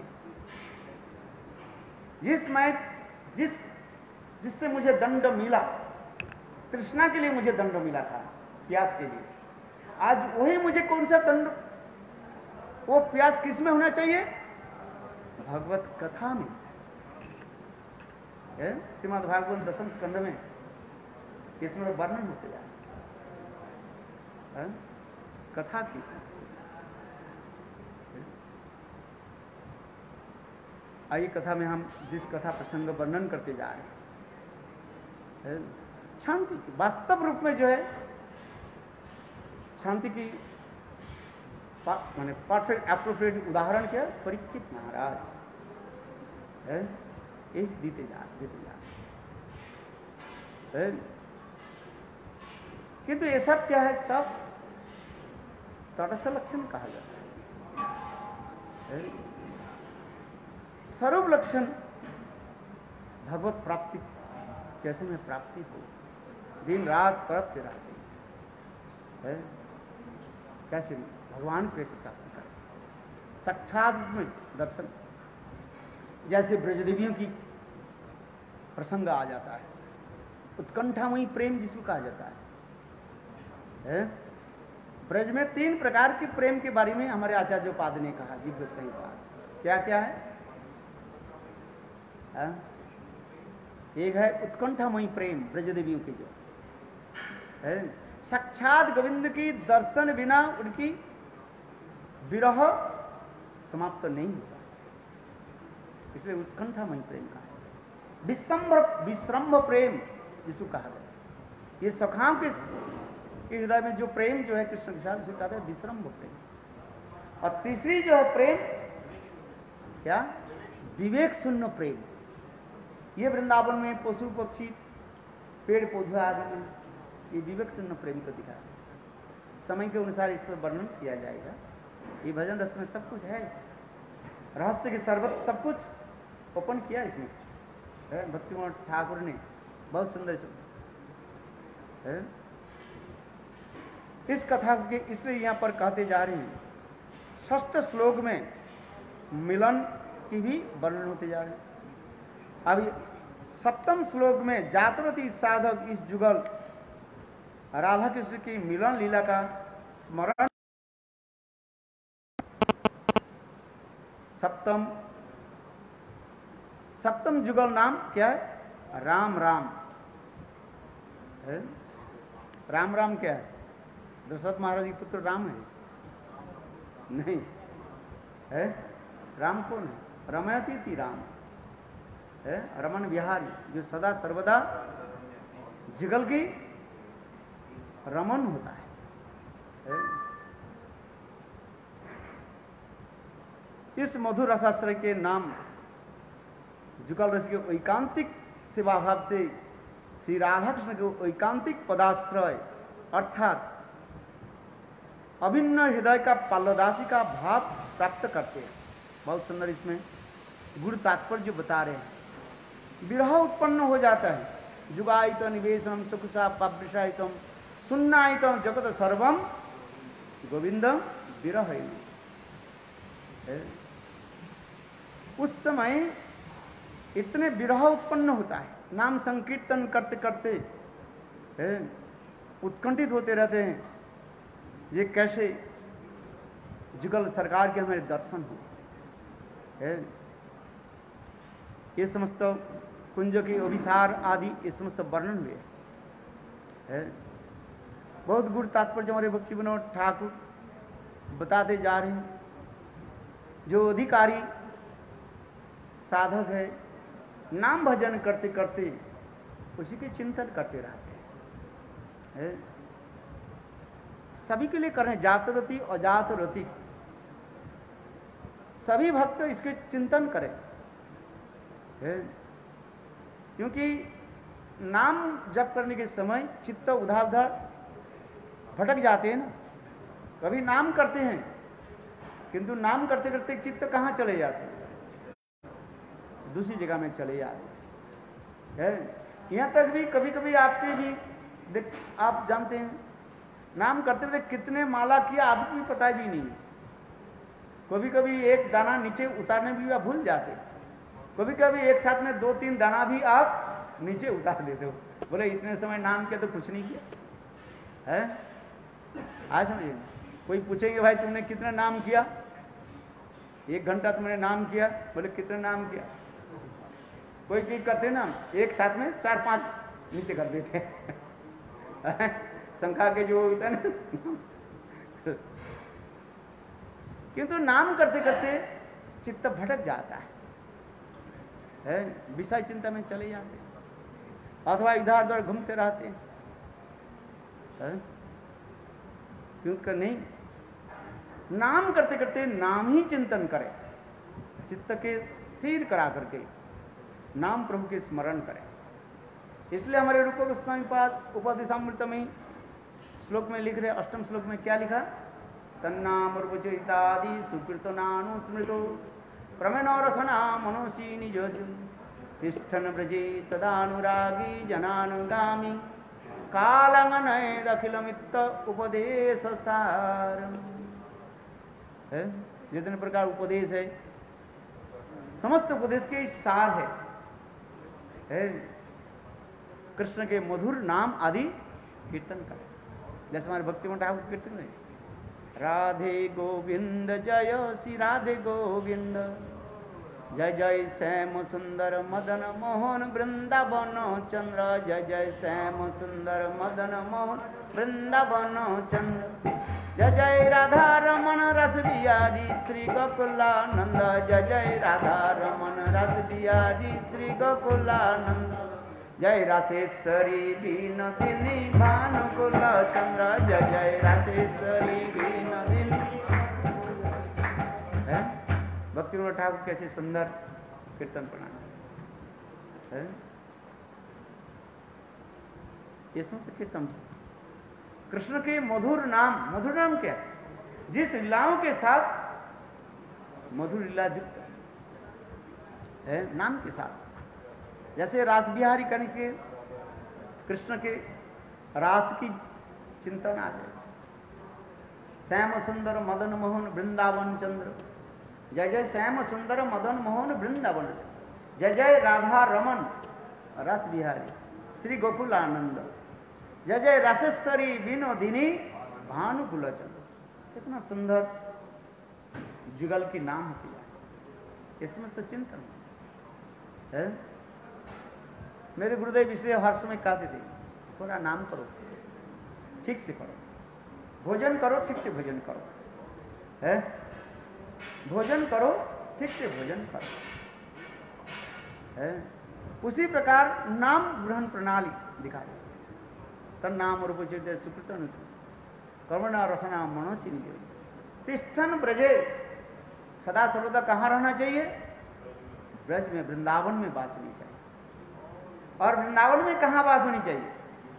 जिस मैं जिस जिससे मुझे दंड मिला, कृष्णा के लिए मुझे दंड मिला था, प्यास के लिए, आज वही मुझे कौन सा दंड? वो प्यास किस में होना चाहिए? भगवत कथा में। श्रीमद् भागवत दसम स्कंद में इसमें वर्णन होते जाए कथा की। आइए कथा में हम जिस कथा प्रसंग वर्णन करते जा रहे हैं, शांति की वास्तव रूप में जो है शांति की माने परफेक्ट एप्रोप्रिएट उदाहरण क्या? परीक्षित महाराज है, इस दीते जा देते जा है। किंतु ये सब क्या है? सब तटस्थ लक्षण कहा जाता है। स्वरूप लक्षण भगवत प्राप्ति कैसे में प्राप्ति हो, दिन रात तड़पते रहते हैं, कैसे भगवान को कैसे प्राप्त करें, साक्षात में दर्शन। जैसे ब्रजदेवियों की प्रसंग आ जाता है, उत्कंठामयी प्रेम जिसको कहा जाता है, है? ब्रज में तीन प्रकार के प्रेम के बारे में हमारे आचार्योपाद ने कहा, दिव्य संहिता। क्या क्या है? है? एक है उत्कंठामयी प्रेम ब्रजदेवियों की, जो है साक्षात गोविंद की दर्शन बिना उनकी विरह समाप्त तो नहीं होता, इसलिए उत्कंठामयी प्रेम कहा है। विश्रम्भ विश्रम्भ प्रेम जिसको कहा गया, ये सखाओं के हृदय में जो प्रेम जो है कृष्ण के साथ, उसे कहते हैं विश्रम्भ प्रेम। और तीसरी जो है प्रेम क्या? विवेक शून्य प्रेम। ये वृंदावन में पशु पक्षी पेड़ पौधे आदि में ये विवेक शून्य प्रेम को दिखा, समय के अनुसार इस पर वर्णन किया जाएगा। ये भजन रस में सब कुछ है, रहस्य के सर्वत सब कुछ ओपन किया इसमें, भक्तिमोहन ठाकुर ने बहुत सुंदर है। इस कथा के इसलिए यहां पर कहते जा रहे हैं, षष्ठ श्लोक में मिलन की भी वर्णन होते जा रहे हैं। अभी सप्तम श्लोक में जातवती साधक इस जुगल राधा कृष्ण की मिलन लीला का स्मरण। सप्तम सप्तम जुगल नाम क्या है? राम राम है। राम राम क्या है? दशरथ महाराज की पुत्र राम है? नहीं है। राम कौन है? रमयती राम है, रमन विहारी, जो सदा सर्वदा जुगल की रमन होता है, है? इस मधुर रसाश्रय के नाम जुगल रस के ऐकांतिक सेवा भाव से श्री राधा कृष्ण के ऐकांतिक पदाश्रय अर्थात अभिन्न हृदय का पाल्लदासी का भाव प्राप्त करते हैं। बहुत सुंदर इसमें गुरु तात्पर्य जो बता रहे हैं। विरह उत्पन्न हो जाता है, जुगायित निवेशम सुखसा पब्रशायितम सुन्नायितम जगत सर्वम गोविंदम विरह। उस समय इतने विरह उत्पन्न होता है, नाम संकीर्तन करते करते उत्कंठित होते रहते हैं, ये कैसे जुगल सरकार के हमारे दर्शन हो। है ये समस्त कुंज के अभिसार आदि ये समस्त वर्णन हुए है। बहुत गुरु तात्पर्य हमारे भक्ति विनोद ठाकुर बताते जा रहे हैं। जो अधिकारी साधक है, नाम भजन करते करते उसी के चिंतन करते रहते हैं, सभी के लिए कर रहे हैं, जात रति अजात रति सभी भक्त इसके चिंतन करें, है? क्योंकि नाम जप करने के समय चित्त उधार उधार भटक जाते हैं ना। कभी नाम करते हैं किंतु नाम करते करते चित्त कहाँ चले जाते हैं? दूसरी जगह में चले जाते हैं। यहाँ तक भी कभी कभी आपके भी देख, आप जानते हैं नाम करते हुए कितने माला किया आपको भी पता भी नहीं। कभी कभी एक दाना नीचे उतारने भी आप भूल जाते, कभी कभी एक साथ में दो तीन दाना भी आप नीचे उतार देते हो। बोले इतने समय नाम किया तो कुछ नहीं किया है। आज समझिए, कोई पूछेंगे भाई तुमने कितना नाम किया, एक घंटा तुमने नाम किया, बोले कितना नाम किया। कोई चीज करते ना एक साथ में चार पांच नीचे कर देते संख्या के जो होता है ना। किंतु नाम करते करते चित्त भटक जाता है, है? विषय चिंता में चले जाते अथवा इधर उधर घूमते रहते हैं। क्योंकि नहीं नाम करते करते नाम ही चिंतन करें, चित्त के स्थिर करा करके नाम प्रभु के स्मरण करें। इसलिए हमारे रूप गोस्वामी पाद उपदेशामृत में श्लोक में लिख रहे, अष्टम श्लोक में क्या लिखा? तन्नाम रूपचरितादि सुकीर्तनानुस्मृतो प्रमेनो रसना मनोसी निजोजु तिष्ठन ब्रजे तदानुरागी जनानुगामी कालंगनयदखिलमित्त उपदेश सार। जितने प्रकार उपदेश है, समस्त उपदेश के सार है, है? कृष्ण के मधुर नाम आदि कीर्तन का, जैसे हमारे भक्ति में ठाकुर कीर्तन है, राधे गोविंद जय श्री राधे गोविंद, जय जय श्याम सुंदर मदन मोहन वृंदावन चंद्र, जय जय श्याम सुंदर मदन मोहन वृंदावन चंद्र, जय जय राधा रमन रस बिहारी श्री गोकुलानंद, जय जय राधा रमन रस बिहारी श्री गोकुलानंद, जय रासेश्वरी बीनदिनी भानुकुल चंद्र, जय जय रासेश्वरी बीनदिनी। भक्ति विनोद ठाकुर कैसे सुंदर कीर्तन प्रणाम है, ये समस्त कीर्तन कृष्ण के मधुर नाम। मधुर नाम क्या? जिस लीलाओं के साथ मधुर लीला युक्त है नाम के साथ, जैसे रास बिहारी करने के कृष्ण के रास की चिंतन आ जाए। श्याम सुंदर मदन मोहन वृंदावन चंद्र, जय जय श्याम सुंदर मदन मोहन वृंदावन, जय जय राधा रमन रस बिहारी श्री गोकुल आनंद, जय जय रसेश्वरी विनोदिनी भानुकुल चंद्र। कितना सुंदर जुगल की नाम होती है, इसमें तो चिंतन है। मेरे गुरुदेव इसलिए हर समय कहते थे, थोड़ा नाम करो, ठीक से करो, भोजन करो, ठीक से भोजन करो, है? भोजन करो, ठीक से भोजन करो, है? उसी प्रकार नाम ग्रहण प्रणाली दिखाई। तन्नाम रूपचरित सुकृत कर्मणा रसना मनोसी निज, तिष्ठन ब्रजे, सदा सर्वदा कहाँ रहना चाहिए? ब्रज में, वृंदावन में वास होनी चाहिए। और वृंदावन में कहाँ वास होनी चाहिए?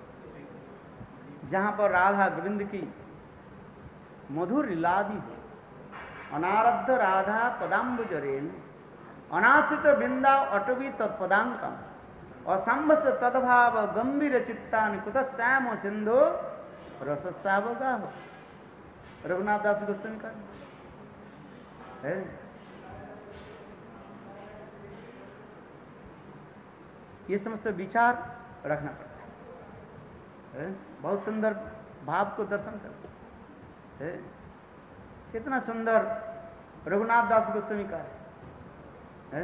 जहां पर राधा गोविंद की मधुर लीलादि हो। अनारब्ध राधा पदाम्बुजरेन अनाश्रित वृंदा अटवी तत्पदांकम असंभस तद्भाव गंभीर चित्तान कुत श्याम सिंधु रससावगा हो। रघुनाथ दास गोस्वामी का है। ये समस्त विचार रखना पड़ता है। बहुत सुंदर भाव को दर्शन करते है। कितना सुंदर रघुनाथ दास गोस्वामी का है।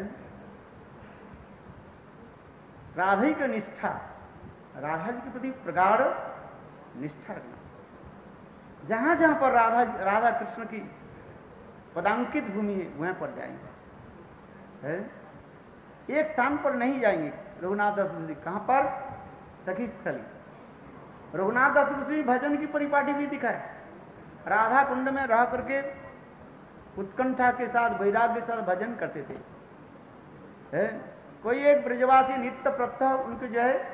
राधा की निष्ठा, राधा जी के प्रति प्रगाढ़ निष्ठा रखना। जहां जहां पर राधा राधा कृष्ण की पदांकित भूमि है वहां पर जाएंगे, है? एक स्थान पर नहीं जाएंगे। रघुनाथ दास गोस्वामी कहां पर? सखी स्थली। रघुनाथ दास गोस्वामी भजन की परिपाटी भी दिखाए। राधा कुंड में रह करके उत्कंठा के साथ, वैराग्य के साथ भजन करते थे, है? कोई एक ब्रजवासी नित्य प्रत्यह उनको जो है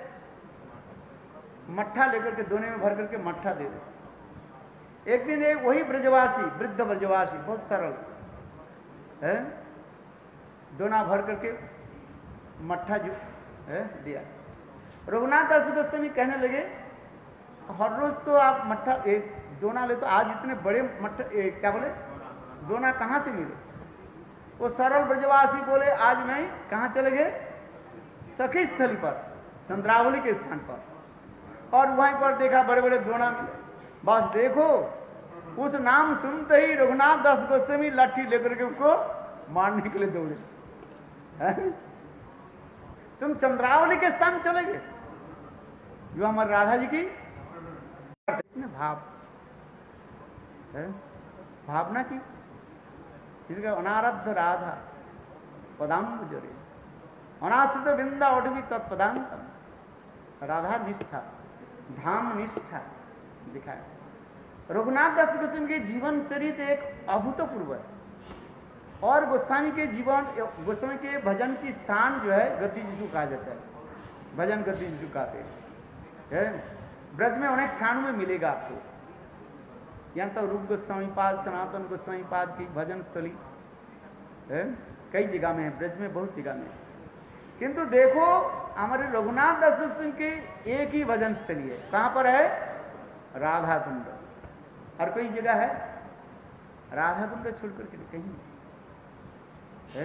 मट्ठा लेकर के दोने में भर करके मट्ठा दे दे। एक दिन एक वही ब्रजवासी, वृद्ध ब्रजवासी, बहुत सरल है, दोना भर करके मट्ठा जो है दिया। रघुनाथ दास गोस्वामी कहने लगे, हर रोज तो आप मट्ठा एक दोना ले, तो आज इतने बड़े मट्ठा क्या बोले दोना कहां से मिले? वो सरल ब्रजवासी बोले, आज मैं कहां चले गए? सखी स्थली पर, चंद्रावली के स्थान पर, और वहीं पर देखा बड़े बड़े दोना मिले। बस देखो, उस नाम सुनते ही रघुनाथ दास गोस्वामी लाठी लेकर के उसको मारने के लिए दौड़े। है? तुम चंद्रावली के स्थान चले गए, जो हमारे राधा जी की भाव है, भावना की। जिसका अनारब्ध राधा पदाम्बुजरे अनाश्रित वृंदा अटवी तत्पदांकम, राधा निष्ठा, धाम निष्ठा दिखाया। रघुनाथ दास गोस्वामी के जीवन चरित्र एक अभूतपूर्व है और गोस्वामी के जीवन गोस्वामी के भजन की स्थान जो है गद्दी जिसु कहा जाता है, भजन गद्दी जिसु कहते हैं। ब्रज में अनेक स्थानों में मिलेगा आपको, यहाँ तो रूप गोस्वामी पाद, सनातन गोस्वामी पाद की भजन स्थली है, कई जगह में है, ब्रज में बहुत जगह में। किंतु देखो हमारे रघुनाथ दास गोस्वामी की एक ही भजन स्थली है, कहां पर है? राधा कुंड। और कोई जगह है? राधा कुंड छोड़कर के कहीं है?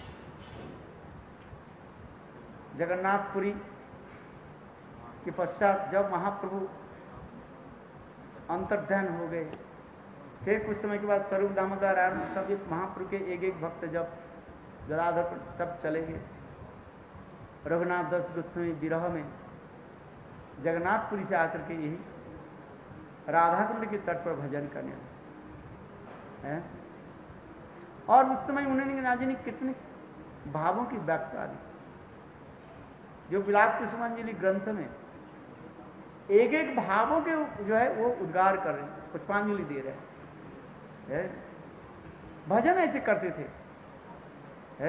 जगन्नाथपुरी के पश्चात जब महाप्रभु अंतर्ध्यान हो गए, फिर कुछ समय के बाद स्वरूप दामोदर आनंद सब एक महाप्रभु के एक एक भक्त जब जलाधर पर सब चले गए, रघुनाथ दास गोस्वामी विरह में जगन्नाथपुरी से आकर के यही राधा कुंड के तट पर भजन करने हैं। और उस समय उन्होंने ना जाने कितने भावों की व्याख्या दी, जो विलाप कुसुमांजलि ग्रंथ में एक एक भावों के जो है वो उद्गार कर रहे हैं, पुष्पांजलि दे रहे हैं। भजन ऐसे करते थे है?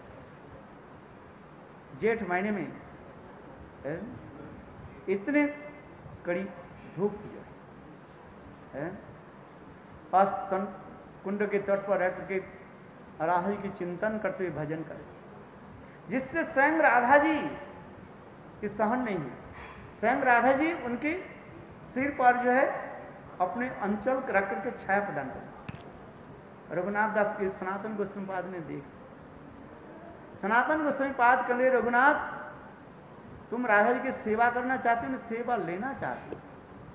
जेठ महीने में है? इतने कड़ी धूप है, अस्तन कुंड के तट पर रह करके राधा जी की चिंतन करते हुए भजन करें, जिससे स्वयं राधा जी की सहन नहीं है। स्वयं राधा जी उनके सिर पर जो है अपने अंचल रख करके छाया प्रदान करें। रघुनाथ दास के सनातन गोस्वामी पाद ने देख, सनातन गोस्वामी पाद कर ले, रघुनाथ तुम राधा जी की सेवा करना चाहते हो, सेवा लेना चाहते हो,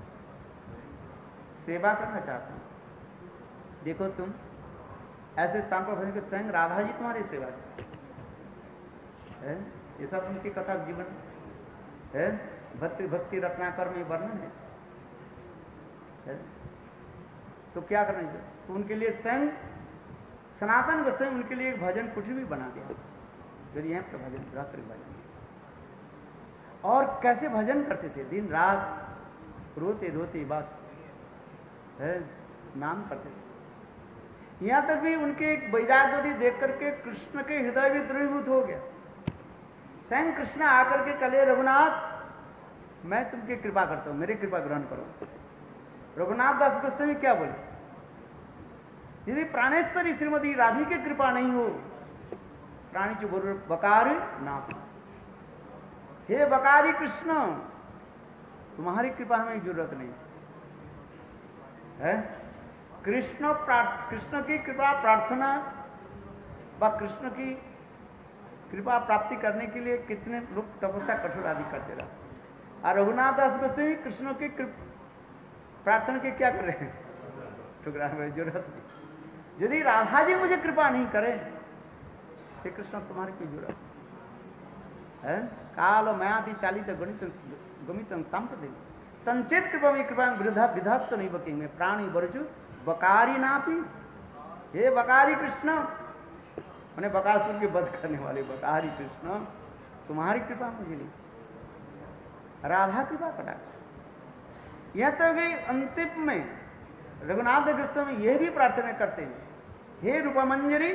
सेवा करना चाहते हो। देखो तुम ऐसे स्थान पर भजन के स्वयं राधा जी तुम्हारी सेवा है। ये सब उनकी कथा जीवन है, भक्ति भक्ति रत्नाकर में वर्णन है, है? तो क्या करना चाहिए? तो उनके लिए स्वयं सनातन गोस्वामी उनके लिए एक भजन कुछ भी बना दिया, फिर यहाँ पर भजन रात्रि भजन। और कैसे भजन करते थे, दिन रात रोते रोते बस है नाम करते थे। यहां तक भी उनके एक वैराग्यवती देख करके कृष्ण के हृदय भी द्रवीभूत हो गया। स्वयं कृष्ण आकर के कले, रघुनाथ मैं तुमकी कृपा करता हूं, मेरी कृपा ग्रहण करो। रघुनाथ दास गोस्वामी क्या बोले? यदि प्राणेश्वरी श्रीमती राधी की कृपा नहीं हो, प्राणी जो बोल बकारी ना, हे बकारी कृष्ण तुम्हारी कृपा हमें जरूरत नहीं है। कृष्ण कृष्ण की कृपा प्रार्थना व कृष्ण की कृपा प्राप्ति करने के लिए कितने लोग तपस्या कठोर आदि करते रहे। और रघुनाथ दास गोस्वामी कृष्ण की प्रार्थना के क्या कर रहे हैं? ठुकरा में जरूरत नहीं। यदि राधा जी मुझे कृपा नहीं करे, हे कृष्ण तुम्हारी कोई जरूरत है? काल मयाति चालित गणित गमित संप्रति संचित कृपा में कृपा वृद्धा विधस्त नहीं बकी में प्राणी बरजु बकारी नापी। हे बकारी कृष्ण, मैंने बकासुर के वध करने वाले बकारी कृष्ण तुम्हारी कृपा मुझे नहीं, राधा कृपा करा। यह तो गई अंतिम में रघुनाथ गोस्वामी यह भी प्रार्थना करते हैं, हे रूपमंजरी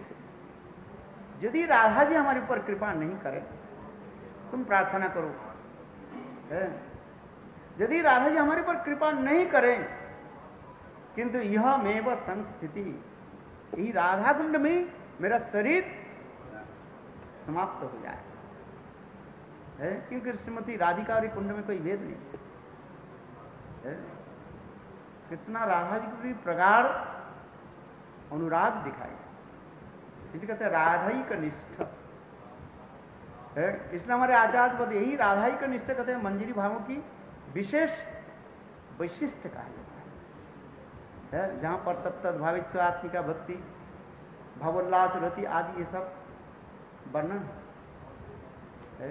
यदि राधा जी हमारे ऊपर कृपा नहीं करे, तुम प्रार्थना करो है? यदि राधा जी हमारे ऊपर कृपा नहीं करें, किंतु यह मेव संस्थिति, यही राधा कुंड में मेरा शरीर समाप्त हो जाए है, क्योंकि श्रीमती राधिका और कुंड में कोई भेद नहीं है। कितना राधा जी को भी प्रगाढ़ अनुराग दिखाई, इसलिए कहते हैं राधा ही का निष्ठा है। इसलिए हमारे आचार्य पद यही राधा ही का निष्ठा कहते हैं, मंजरी भावों की विशेष वैशिष्ट कहा जाता है, जहां पर तत्त भावित्व आत्मिका भक्ति भावोल्लास रति आदि ये सब वर्णन है।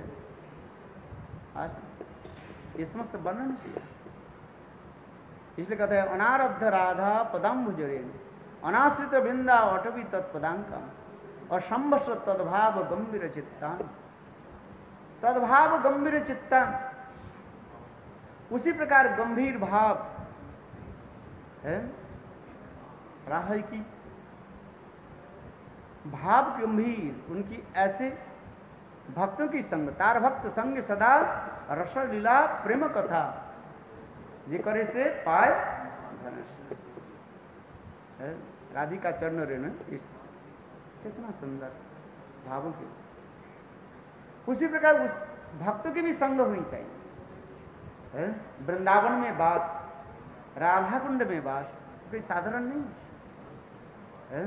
आज ये समस्त वर्णन किया, इसलिए कहते हैं अनारब्ध राधा पदाम्बुजरेण अनाश्रित वृंदा अटवी तत्पदांकम और संभस तद्भाव गंभीर चित्तान। तद्भाव गंभीर चित्तान, उसी प्रकार गंभीर भाव है राधा जी की भाव गंभीर, उनकी ऐसे भक्तों की संग, तार भक्त संग सदा रस लीला प्रेम कथा जे करे से पाए धनुष। राधिका चरण रेण, कितना सुंदर भावों के। उसी प्रकार उस भक्तों की भी संग होनी चाहिए। वृंदावन में बात, राधा कुंड में बात कोई साधारण नहीं है।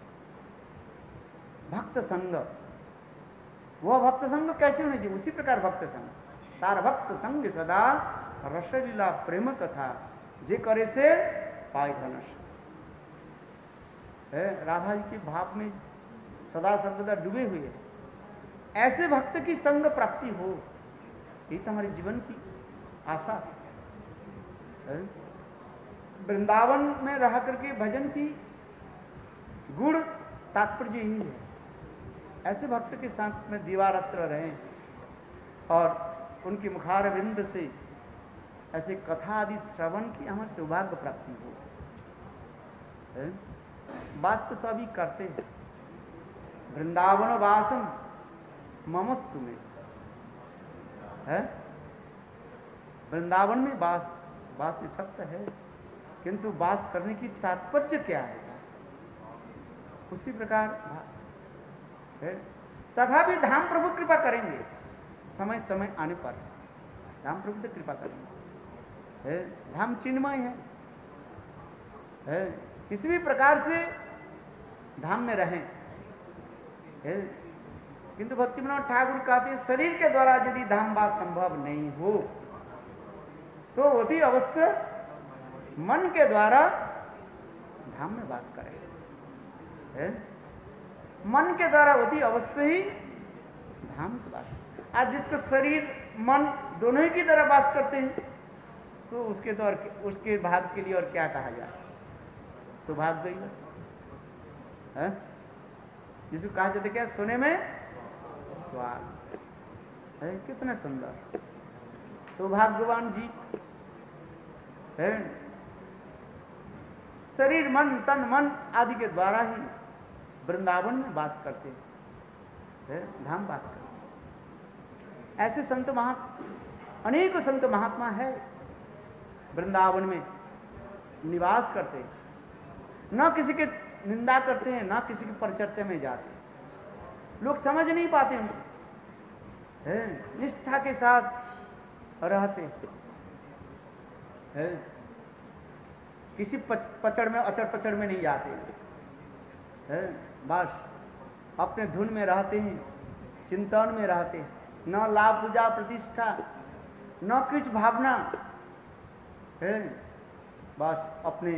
भक्त संग, वह भक्त संग कैसे होनी चाहिए? उसी प्रकार भक्त संग, तार भक्त संग सदा रसलीला प्रेम कथा जे करे से पाए धनुष। राधा जी के भाव में सदा सर्वदा डूबे हुए हैं। ऐसे भक्त की संग प्राप्ति हो, ये तो हमारे जीवन की आशा है। वृंदावन में रह करके भजन की गुण तात्पर्य यही है, ऐसे भक्त के साथ में दीवारत्र रहें और उनकी मुखार बिंद से ऐसे कथा आदि श्रवण की हमें सौभाग्य प्राप्ति हो। वास्तव सभी करते हैं। वृंदावन वासम ममस्तु में है, वृंदावन में वास, वास सत्य है, किंतु वास करने की तात्पर्य क्या है? उसी प्रकार है। तथापि धाम प्रभु कृपा करेंगे, समय समय आने पर धाम प्रभु तो कृपा करेंगे। है धाम चिन्मय है, है किसी भी प्रकार से धाम में रहें। है किंतु भक्ति विनोद ठाकुर कहते हैं शरीर के द्वारा यदि धाम बात संभव नहीं हो तो अति अवश्य मन के द्वारा धाम में वास करें। है? मन के द्वारा अति अवश्य ही धाम के वास। आज जिसका शरीर मन दोनों ही की तरह वास करते हैं तो उसके तो और उसके भाग के लिए और क्या कहा जाए? तो भाग गई है जिसको कहा जाता क्या? सुने में स्वाद है। कितने सुंदर सौभाग्यवान जी है। शरीर मन तन मन आदि के द्वारा ही वृंदावन में बात करते हैं, धाम बात करते। ऐसे संत महात्मा, अनेक संत महात्मा है वृंदावन में निवास करते, न किसी के निंदा करते हैं, न किसी की परिचर्चा में जाते। लोग समझ नहीं पाते उनको, निष्ठा के साथ रहते हैं, किसी पच, पचड़ में अचड़ पचड़ में नहीं जाते हैं। बस अपने धुन में रहते हैं, चिंतन में रहते हैं, न लाभ पूजा प्रतिष्ठा न कुछ भावना है। बस अपने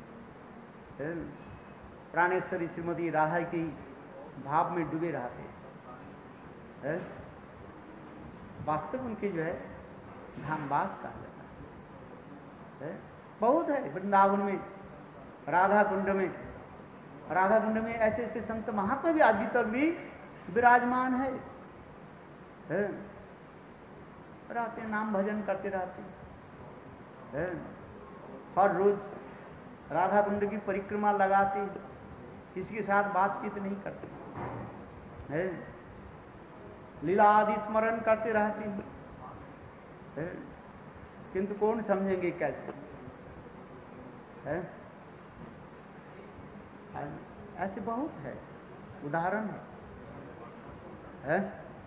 प्राणेश्वरी श्रीमती राधा की भाव में डूबे रहते हैं। वास्तव उनके जो है धामवास कहा जाता है। बहुत है वृंदावन में, राधा कुंड में, राधा कुंड में ऐसे ऐसे संत महात्मा भी आज तक भी विराजमान है, है? रहते नाम भजन करते रहते हैं। हर रोज राधा कुंड की परिक्रमा लगाते, किसी के साथ बातचीत नहीं करते है, लीला आदि स्मरण करते रहते हैं, किंतु कौन समझेंगे कैसे है? ऐसे बहुत है उदाहरण है, है?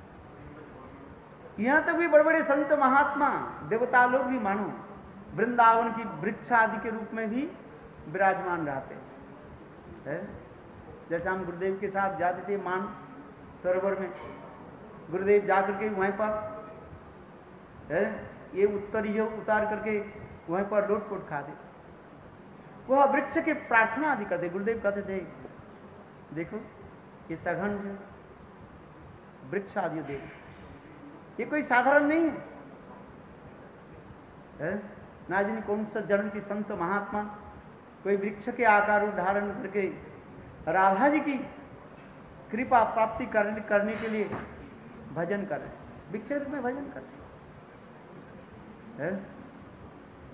यहां तक भी बड़े बड़े संत महात्मा देवता लोग भी मानो वृंदावन की वृक्ष आदि के रूप में भी विराजमान रहते हैं। जैसे हम गुरुदेव के साथ जाते थे मान सरोवर में, गुरुदेव जाकर के वहीं पर है ये उत्तरी उतार करके वहीं पर लोट पोट खाते, वह वृक्ष के प्रार्थना आदि करते। गुरुदेव कहते थे देखो ये सघन जो वृक्ष आदि देखो, ये कोई साधारण नहीं है, है? ना जाने कौन सा जन्म की संत महात्मा कोई वृक्ष के आकार धारण करके राधा जी की कृपा प्राप्ति करने करने के लिए भजन कर रहे, वृक्ष में भजन कर रहे।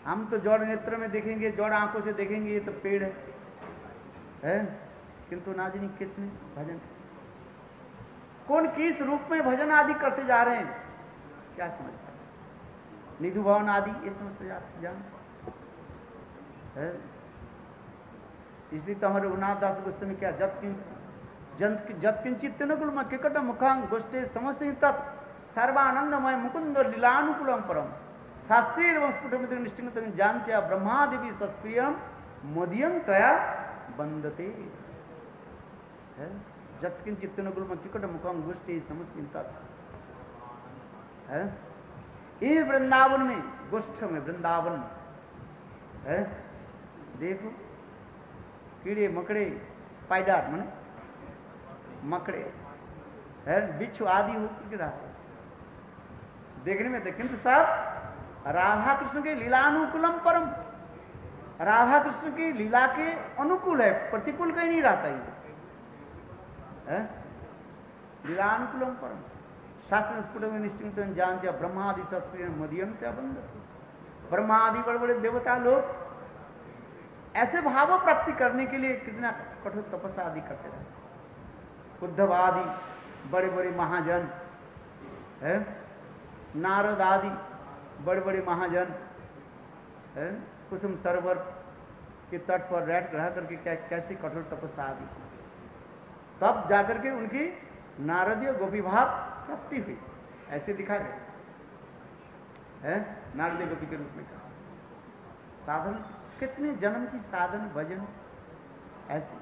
हम तो जड़ नेत्र में देखेंगे, जड़ आंखों से देखेंगे ये तो पेड़ है, है? किंतु ना जाने कितने भजन, कौन किस रूप में भजन आदि करते जा रहे हैं, क्या समझ पाए? निधु भवन आदि ये समझते जाते जान है। इसलिए तो हमारे रघुनाथ दास गोस्वामी क्या जत जत किंचित तिनुकुल में किकट मुखांग गोष्ठे समस्त तत् सर्वानंदमय मुकुंद लीलानुकूलम परम शास्त्रीय एवं स्फुट निश्चित जानच्या ब्रह्मादिवी सत्प्रियम मदियम तया बंदते है। जत किंचित तिनुकुल में किकट मुखांग गोष्ठे समस्त तत् है। ये वृंदावन में गोष्ठ में वृंदावन है, देखो कीड़े मकड़े स्पाइडर माने मकड़े है, बिच्छू आदि होकर रहा है देखने में थे, किंतु सब राधा कृष्ण के लीलानुकूलम परम, राधा कृष्ण की लीला के अनुकूल है, प्रतिकूल कहीं नहीं रहता है। लीलानुकूलम परम शास्त्र स्फुट में निश्चित जान चा ब्रह्मादि शास्त्रीय मदियम क्या बंद, ब्रह्मादि बड़े बड़े देवता लोग ऐसे भाव प्राप्ति करने के लिए कितना कठोर तपस्या आदि करते रहे। उद्धव आदि बड़े बड़े महाजन है, नारद आदि बड़े बड़े महाजन है, कुसुम सरोवर के तट पर रह रह करके क्या कैसी कठोर तपस्या आदि, तब जाकर के उनकी नारदीय गोपी भाव प्राप्ति हुई, ऐसे दिखा गया है। नारदीय गोपी के रूप में साधन कितने जन्म की साधन भजन ऐसे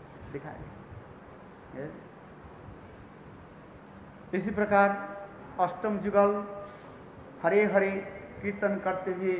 दिखाए। इसी प्रकार अष्टम जुगल हरे हरे कीर्तन करते हुए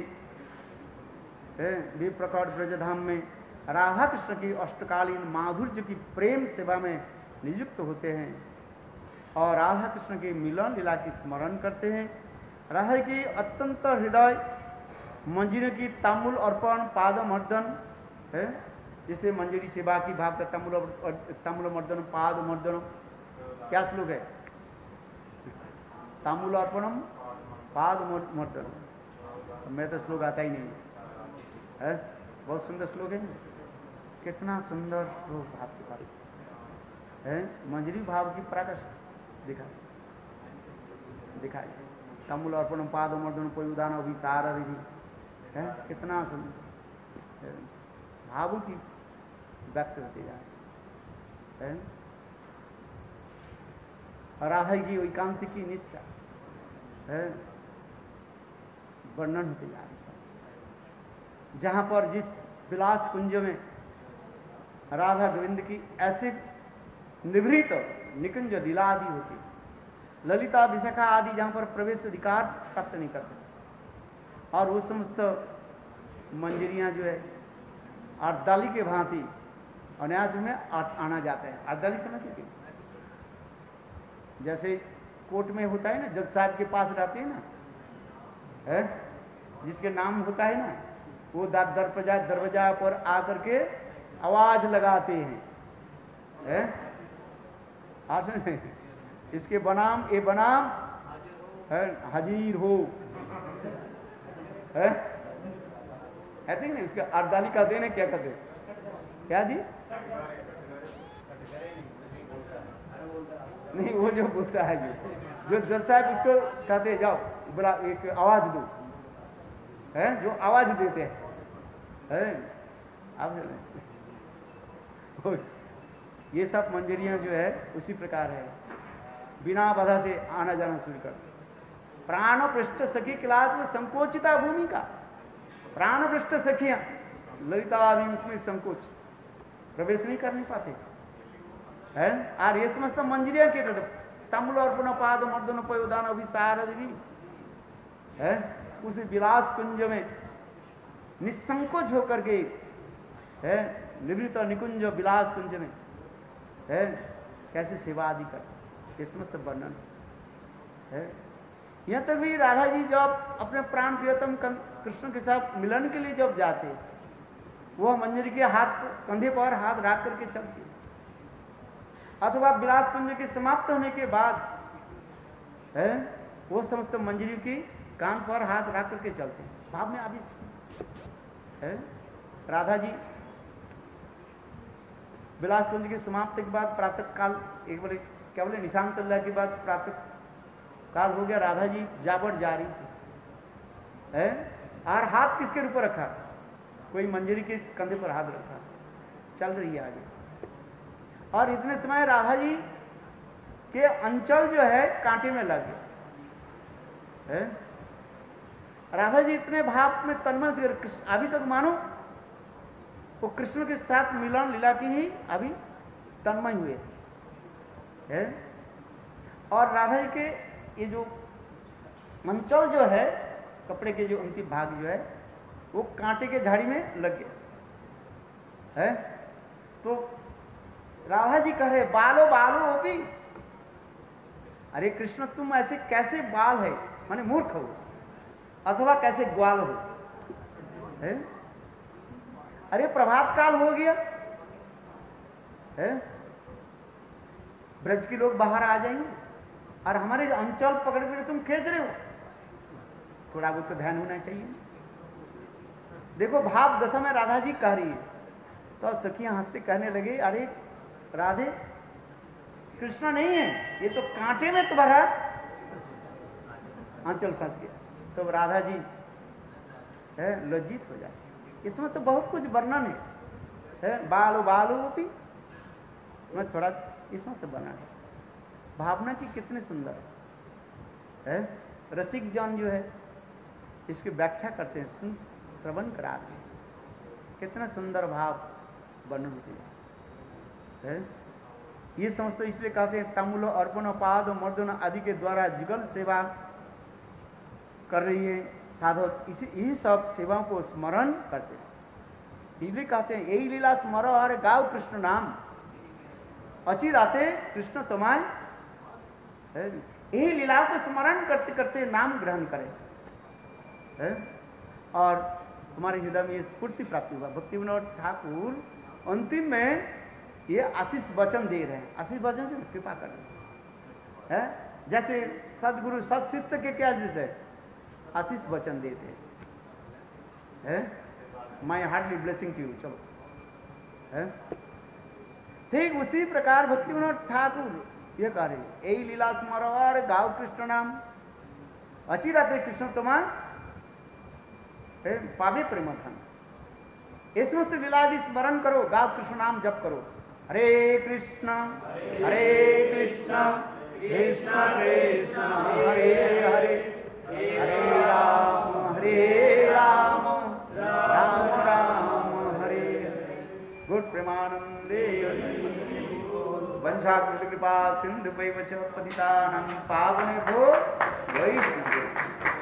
भी प्रकट ब्रजधाम में राधा कृष्ण की अष्टकालीन माधुर्य की प्रेम सेवा में नियुक्त होते हैं और राधा कृष्ण के मिलन लीला की स्मरण करते हैं। राधा की अत्यंत हृदय मंजरी की ताम्बूल अर्पण पाद मर्दन है, जिसे मंजरी सेवा की भाव का ताम्बूल ताम्बूल मर्दन पाद मर्दन, क्या श्लोक है? ताम्बूल अर्पणम पाद मर्दन, मैं तो श्लोक आता ही नहीं है, बहुत सुंदर श्लोक है, कितना सुंदर श्लोक भाव के बात है, मंजरी भाव की प्रकाश दिखा दिखाई ताम्बूल अर्पणम पाद मर्दन कोई उदान अभिसार है, कितना सुंदर भावों की व्यक्त होते जाए है। राधा की एकांत की निष्ठा है वर्णन होते जा रही, जहां पर जिस विलास कुंज में राधा गोविंद की ऐसे निभृत निकुंज लीला आदि होती, ललिता विशाखा आदि जहां पर प्रवेश अधिकार प्राप्त नहीं करते, और वो समस्त मंजरियां जो है अर्दाली के भांति अनायास में आना जाता है। अर्दाली समझते हैं, जैसे कोर्ट में होता है ना, जज साहब के पास रहते हैं ना है, जिसके नाम होता है ना, वो दरवाजा दरवाजा पर आकर के आवाज लगाते हैं है? इसके बनाम ये बनाम है, हाजिर हो है, ऐसे ही नहीं, उसके अर्दाली का देने क्या कहते क्या जी नहीं, वो जो बोलता है जो जो जज साहब उसको कहते जाओ बड़ा एक आवाज दो है, जो आवाज देते हैं है? अब ये सब मंजरियां जो है उसी प्रकार है, बिना बाधा से आना जाना शुरू कर। प्राण पृष्ठ सखी क्लास में संकोचिता भूमिका, प्राण पृष्ठ सखियां ललिता आदि उसमें संकोच प्रवेश नहीं कर नहीं पाते है। और ये समस्त मंजरियां के तमुल अर्पण पाद मर्दन पयोदान अभिसार है, उस विलास कुंज में निसंकोच होकर के है, निवृत्त निकुंज विलास कुंज में है कैसे सेवा आदि कर, ये समस्त वर्णन है। यहां तक भी राधा जी जब अपने प्राण प्रियतम कृष्ण के साथ मिलन के लिए जब जाते, वह मंजरी के हाथ कंधे पर हाथ रख करके चलती, अथवा विलास कुंज के समाप्त होने के बाद है वो समस्त मंजरी की कान पर हाथ रख करके चलते, भाव में अभी है? राधा जी विलास कुंज की समाप्ति के बाद प्रातः काल एक बोले क्या बोले निशान तल्ला के बाद प्रातः काल हो गया। राधा जी जाबड़ जा रही थी, है? और हाथ किसके ऊपर रखा? कोई मंजरी के कंधे पर हाथ रखा, चल रही है आगे। और इतने समय राधा जी के अंचल जो है कांटे में लग गए, है? राधा जी इतने भाव में तन्मय थे, अभी तक मानो वो कृष्ण के साथ मिलन लीला की ही अभी तन्मय हुए, है? और राधा जी के ये जो अंचल जो है कपड़े के जो अंतिम भाग जो है वो कांटे के झाड़ी में लग गए, है? तो राधा जी कह रहे बालो बालो भी, अरे कृष्ण तुम ऐसे कैसे बाल है, माने मूर्ख हो अथवा कैसे ग्वाल हो, है? अरे प्रभात काल हो गया, है? ब्रज के लोग बाहर आ जाएंगे और हमारे अंचल पकड़ के तुम खींच रहे हो, थोड़ा बहुत तो ध्यान होना चाहिए। देखो भाव दशा में राधा जी कह रही है, तो सखियां हंसते कहने लगे अरे राधे कृष्ण नहीं है, ये तो कांटे में तुम्हारा आंचल फंस गया। तो राधा जी है लज्जित हो जाती, इसमें तो बहुत कुछ वर्णन है, है? बालो बालो भी मैं थोड़ा इसमें से बना है, भावना की कितने सुंदर है, है? रसिक जन जो है इसकी व्याख्या करते हैं, सुन श्रवण कराते हैं, कितना सुंदर भाव वर्णन किया है। ये समझ तो इसलिए कहते हैं तमुलो अर्पण पाद मर्दन आदि के द्वारा जुगल सेवा कर रही है साधक, इसी यही सब सेवाओं को स्मरण करते हैं। इसलिए कहते हैं यही लीला स्मरो और गाओ कृष्ण नाम अची राते कृष्ण तुम्हारे, यही लीलाओं को स्मरण करते करते नाम ग्रहण करें, है? और हमारे हृदय में ये स्फूर्ति प्राप्ति हुआ। भक्ति विनोद ठाकुर अंतिम में ये आशीष वचन दे रहे हैं, आशीष वचन से कृपा कर रहे हैं, जैसे सदगुरु सद शिष्य के क्या जैसे आशीष वचन देते हैं, my heartly blessing to you, चलो, है? ठीक उसी प्रकार भक्ति विनोद ठाकुर ये कह रहे यही लीला स्मरो और गाओ कृष्ण नाम अची रहते कृष्ण तुम्हार पावे प्रेमथन, इसमें से लीलादि स्मरण करो, गाओ कृष्ण नाम जप करो। हरे कृष्ण हरे कृष्ण कृष्ण कृष्ण हरे हरे हरे राम हरे राम राम राम हरे हरे। गुड प्रेमानंदे वंशा कृपा सिंधु वैवच पतितानां पावनेभ्यो वैष्णवेभ्यो